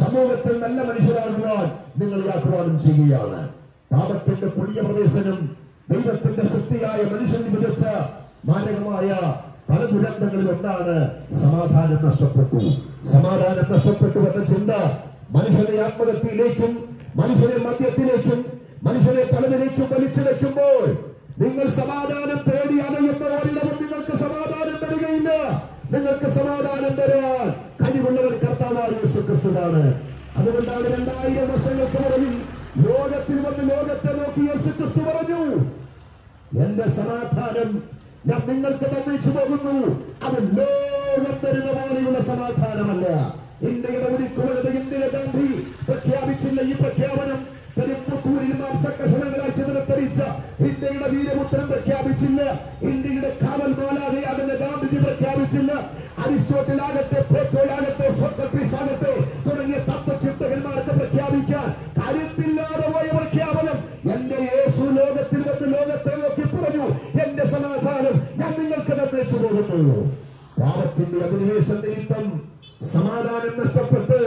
സമൂഹത്തിൽ നല്ല മനുഷ്യരാകുവാൻ നിങ്ങൾ ആഹ്വാനം ചെയ്യുകയാണ്. പാപത്തിന്റെ പുണ്യ പ്രവേശനം ദൈവത്തിന്റെ സൃഷ്ടിയായ മനുഷ്യൻ വിധിച്ച മാരകമായ പല ദുരന്തങ്ങളിൽ ഒന്നാണ് സമാധാനം നഷ്ടപ്പെട്ടു. സമാധാനം നഷ്ടപ്പെട്ടു എന്ന ചിന്ത മനുഷ്യനെ ആത്മഹത്യയിലേക്കും മനുഷ്യനെ മദ്യത്തിലേക്കും മനുഷ്യനെ പലതിലേക്കും വലിച്ചിഴക്കുമ്പോൾ നിങ്ങൾ സമാധാനം തേടി അലയുന്ന ഒരിടവും നിങ്ങൾക്ക് സമാധാനം തരികയില്ല. നിങ്ങൾക്ക് സമാധാനം തരാൻ കഴിവുള്ളവർ കർത്താവായ യേശു ക്രിസ്തുവാണ്. അതുകൊണ്ടാണ് 2000 വർഷങ്ങൾക്ക് പുറകിൽ ലോകത്തിൽ വന്ന് ലോകത്തെ നോക്കി യേശു ക്രിസ്തു പറഞ്ഞു, എന്റെ സമാധാനം ഞാൻ നിങ്ങൾക്ക് തന്നിച്ചു പോകുന്നു. അത് ലോകം തരുന്ന പോലെയുള്ള സമാധാനമല്ല. ഇന്ത്യയുടെ ഉരുക്കുള്ളത് ഇന്ദിര ഗാന്ധി പ്രഖ്യാപിച്ചില്ല. ഈ പ്രഖ്യാപനം കരിപ്പൂരിൽ മാംസകഷണങ്ങളായി ചിതറിത്തെറിച്ച ഇന്ത്യയുടെ വീരപുത്രൻ പ്രഖ്യാപിച്ചില്ല. ഇന്ത്യയുടെ കാവൽ മാലാഖയാകുന്ന ഗാന്ധിജി പ്രഖ്യാപിച്ചില്ല. അരിസ്റ്റോട്ടിലാകട്ടെ, പ്ലേറ്റോയാകട്ടെ, സോക്രട്ടീസ് ആകട്ടെ തുടങ്ങിയ തത്വചിന്തകന്മാർക്ക് പ്രഖ്യാപിക്കാൻ കാര്യത്തില്ലാതെ പോയ പ്രഖ്യാപനം എന്റെ യേശു ലോകത്തിൽ വന്ന് ലോകത്തെ നോക്കി പറഞ്ഞു, എന്റെ സമാധാനം ഞാൻ നിങ്ങൾക്ക് തന്നേച്ചു പോകുന്നു. പാപത്തിന്റെ അധിനിവേശ നിമിത്തം സമാധാനം നഷ്ടപ്പെട്ട്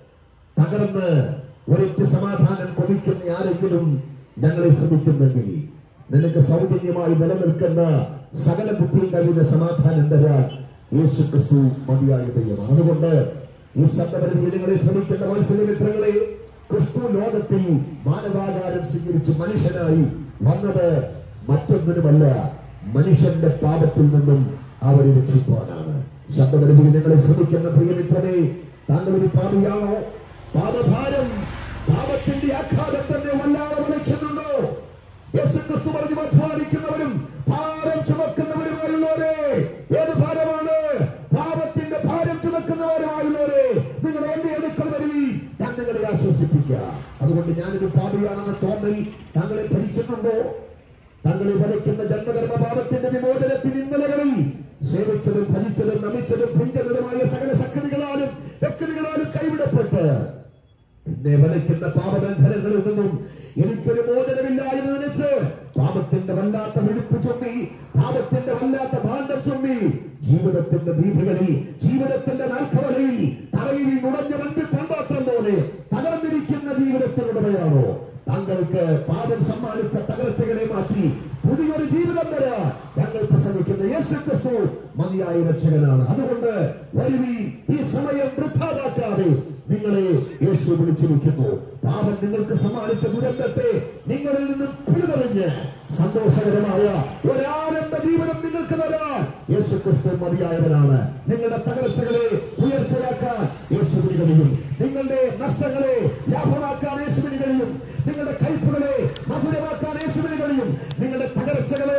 തകർന്ന് ഒരൊറ്റ സമാധാനം കൊതിക്കുന്ന ആരെങ്കിലും ഞങ്ങളെ ശ്രമിക്കുന്നെങ്കിൽ നിനക്ക് സൗജന്യമായി നിലനിൽക്കുന്ന സകല ബുദ്ധിയും കഴിയുന്ന സമാധാനം തരാൻ യേശു ക്രിസ്തു മതിയായ ദൈവമാണ്. അതുകൊണ്ട് ഈ ശബ്ദപരിധി നിങ്ങളെ ശ്രമിക്കുന്ന മത്സരമിത്രങ്ങളെ, ക്രിസ്തു ലോകത്തിൽ മാനവാകാരം സ്വീകരിച്ച് മനുഷ്യനായി വന്നത് മറ്റൊന്നിനുമല്ല, മനുഷ്യന്റെ പാപത്തിൽ നിന്നും അവരെ രക്ഷിക്കുവാനാണ്. ശബ്ദപരിധി നിങ്ങളെ ശ്രമിക്കുന്ന പ്രിയമിത്രമേ, താങ്കൾ ഒരു പാപിയാണോ? പാപഭാരം, പാപത്തിന്റെ ആഘാതം തന്നെ വല്ലാതെ വലയ്ക്കുന്നുണ്ടോ? യേശു ക്രിസ്തു പറഞ്ഞു, അധ്വാനിക്കുന്നവരും ഭാരം ചുമക്കുന്നവരുമായുള്ളവരെ. ഏത് ഭാരമാണ്? പാപത്തിന്റെ ഭാരം ചുമക്കുന്നവരുമായുള്ളവരെ, നിങ്ങൾ എന്റെ അടുക്കൽ വരുവീൻ, ഞാൻ നിങ്ങളെ ആശ്വസിപ്പിക്കാം. അതുകൊണ്ട് ഞാനൊരു പാപിയാണെന്ന തോന്നൽ താങ്കളെ ഭരിക്കുന്നുണ്ടോ? താങ്കളെ ഭരിക്കുന്ന ജന്മകർമ്മ പാപത്തിന്റെ വിമോചനത്തിൽ ഇന്നലകളിൽ സേവിച്ചതും ഭരിച്ചതും നമിച്ചതും പിഞ്ചതുമായ സകല ശക്തികളാലും വ്യക്തികളാലും കൈവിടപ്പെട്ട് എന്നെ വലയ്ക്കുന്ന പാപബന്ധനങ്ങളിൽ നിന്നും എനിക്കൊരു മോചനമില്ല എന്ന് നനച്ച് പാപത്തിന്റെ വല്ലാത്ത വെളുപ്പ് ചൊമ്മി, പാപത്തിന്റെ വല്ലാത്ത ഭാണ്ഡം ചൊമ്മി, ജീവിതത്തിന്റെ വീഥികളിൽ, ജീവിതത്തിന്റെ നാൽക്കവലയിൽ തറയിൽ നുടഞ്ഞ വൻപിൽ പണ്ടാത്രം പോലെ തകർന്നിരിക്കുന്ന ജീവിതത്തിനുടമയാണോ? താങ്കൾക്ക് പാപം സമ്മാനിച്ച തകർച്ചകളെ മാറ്റി പുതിയൊരു ജീവിതം വരാൻ ഞങ്ങൾ പ്രസംഗിക്കുന്ന യേശു ക്രിസ്തു മതിയായ രക്ഷകനാണ്. അതുകൊണ്ട് വരുവീൻ, ഈ സമയം വൃഥാവാക്കാതെ നിങ്ങളെ യേശു വിളിച്ചിരിക്കുന്നു. പാപം നിങ്ങൾക്ക് സമ്മാനിച്ച ദുരന്തത്തെ നിങ്ങളിൽ നിന്നും പിഴുതെറിഞ്ഞ് സന്തോഷകരമായ ഒരാനന്ദ ജീവിതം നിങ്ങൾക്ക് തരാൻ യേശു ക്രിസ്തു മതിയായവനാണ്. നിങ്ങളുടെ തകർച്ചകളെ ഉയർച്ചയാക്കാൻ യേശുവിന് കഴിയും. നിങ്ങളുടെ നഷ്ടങ്ങളെ ലാഭമാക്കാൻ യേശുവിന് കഴിയും. നിങ്ങളുടെ കയ്പുകളെ മധുരമാക്കാൻ യേശുവിന് കഴിയും. നിങ്ങളുടെ തകർച്ചകളെ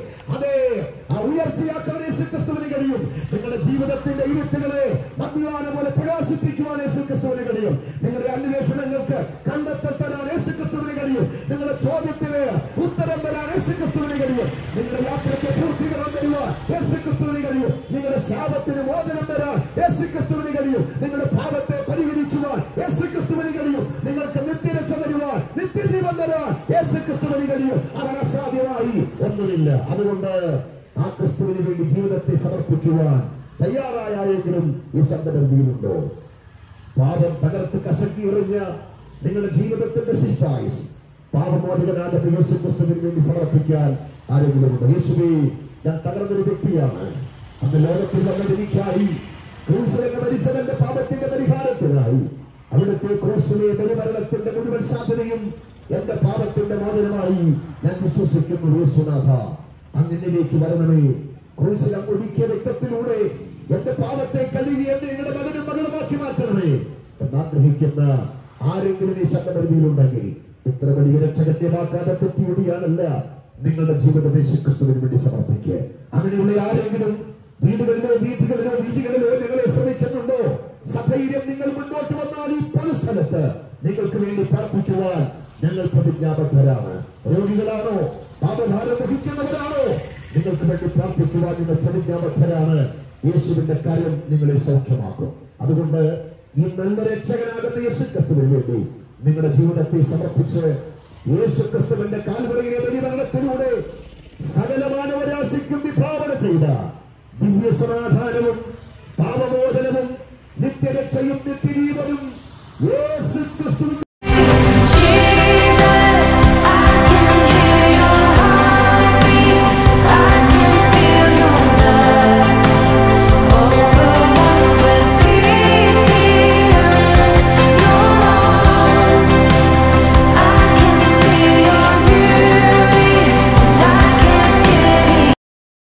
ഉയർച്ചയാക്കാൻ യേശു ക്രിസ്തുവിന് കഴിയും. നിങ്ങളുടെ ജീവിതത്തിന്റെ ഇരുട്ടുകളെ മദ്യപാനം പോലെ പ്രകാശിപ്പിക്കുവാൻ യേശു ക്രിസ്തുവിന് കഴിയും. നിങ്ങളുടെ അന്വേഷണങ്ങൾക്ക് കണ്ടെത്താൻ യേശു ക്രിസ്തുവിന് കഴിയും. നിങ്ങളുടെ ചോദ്യത്തിന് ഉത്തരം തരാൻ യേശു ക്രിസ്തുവിന് കഴിയും. നിങ്ങളുടെ യാത്രയ്ക്ക് പൂർത്തീകരണം തരുവാൻ യേശു ക്രിസ്തുവിന് കഴിയും. നിങ്ങളുടെ ശാപത്തിന് മോചനം തരാൻ യേശു ക്രിസ്തുവിന് കഴിയും. നിങ്ങളുടെ പാപത്തെ പരിഹരിക്കുവാൻ യേശു ക്രിസ്തുവിന് കഴിയും. നിങ്ങൾക്ക് നിത്യരക്ഷ തരുവാൻ, നിത്യജീവൻ തരാൻ യേശു ക്രിസ്തുവിന് കഴിയും. അവർ അസാധ്യമായി ഒന്നുമില്ല. അതുകൊണ്ട് ആ ക്രിസ്തുവിന് വേണ്ടി ജീവിതത്തെ സമർപ്പിക്കുവാൻ തയ്യാറായ ആരെങ്കിലും ഈ ശബ്ദപരിധിയിലുണ്ടോ? പാപം തകർത്ത് കശക്കി എറിഞ്ഞ നിങ്ങളുടെ ജീവിതത്തിന്റെ ശിഷ്ടായുസ് പാപമോചകനാകുന്ന യേശു ക്രിസ്തുവിന് വേണ്ടി സമർപ്പിക്കാൻ ആരെങ്കിലും ഉണ്ടോ? യേശുവേ, ഞാൻ തകർന്നൊരു വ്യക്തിയാണ്. അന്ന് ലോകത്തിൽ വന്നത് എനിക്കായി, ക്രൂശിലെ മരിച്ചവന്റെ പാപത്തിന്റെ പരിഹാരത്തിനായി. അവിടുത്തെ ക്രൂശിലെ ബലിമരണത്തിന്റെ മുഴുവൻ സാധ്യതയും എന്റെ പാപത്തിന്റെ മോചനമായി ഞാൻ വിശ്വസിക്കുന്നു. യേശുനാഥ, അങ്ങനിലേക്ക് വരണമേ. ക്രൂശിൽ ഒഴുക്കിയ രക്തത്തിലൂടെ എന്റെ പാപത്തെ കഴുകി എന്നെ നിങ്ങളുടെ മകനും മകളുമാക്കി മാറ്റണമേ എന്നാഗ്രഹിക്കുന്ന ആരെങ്കിലും ഈ ശബ്ദപരിധിയിലുണ്ടെങ്കിൽ ഇത്ര വലിയ രക്ഷകന്റെ വാക്കാതെ തെറ്റിയൊടിയാണല്ല, നിങ്ങളുടെ ജീവിതം യേശു ക്രിസ്തുവിന് വേണ്ടി സമർപ്പിക്കുക. അങ്ങനെയുള്ള ആരെങ്കിലും വീടുകളിലോ വീഥികളിലോ വീതികളിലോ നിങ്ങളെ ശ്രമിക്കുന്നുണ്ടോ? സധൈര്യം നിങ്ങൾ മുന്നോട്ട് വന്നാൽ ഈ പൊതുസ്ഥലത്ത് നിങ്ങൾക്ക് വേണ്ടി പ്രാർത്ഥിക്കുവാൻ ഞങ്ങൾ പ്രതിജ്ഞാബദ്ധരാണ്. രോഗികളാണോ? പാപഭാരം വഹിക്കുന്നവരാണോ? നിങ്ങൾക്ക് വേണ്ടി പ്രാർത്ഥിക്കുവാൻ നിങ്ങൾ പ്രതിജ്ഞാബദ്ധരാണ്. യേശുവിന്റെ കാര്യം നിങ്ങളെ സൗഖ്യമാക്കും. അതുകൊണ്ട് ഈ നല്ല രക്ഷകനാകുന്ന യേശു ക്രിസ്തുവിന് വേണ്ടി നിങ്ങളുടെ ജീവിതത്തെ സമർപ്പിച്ച് യേശു ക്രിസ്തുവിന്റെ കാൽവരിയിലെ ബലിമരണത്തിലൂടെ സകല മാനവരാശിക്കും വിഭാവന ചെയ്ത ദിവ്യ സമാധാനവും പാപമോചനവും നിത്യരക്ഷയും നിത്യജീവനും യേശു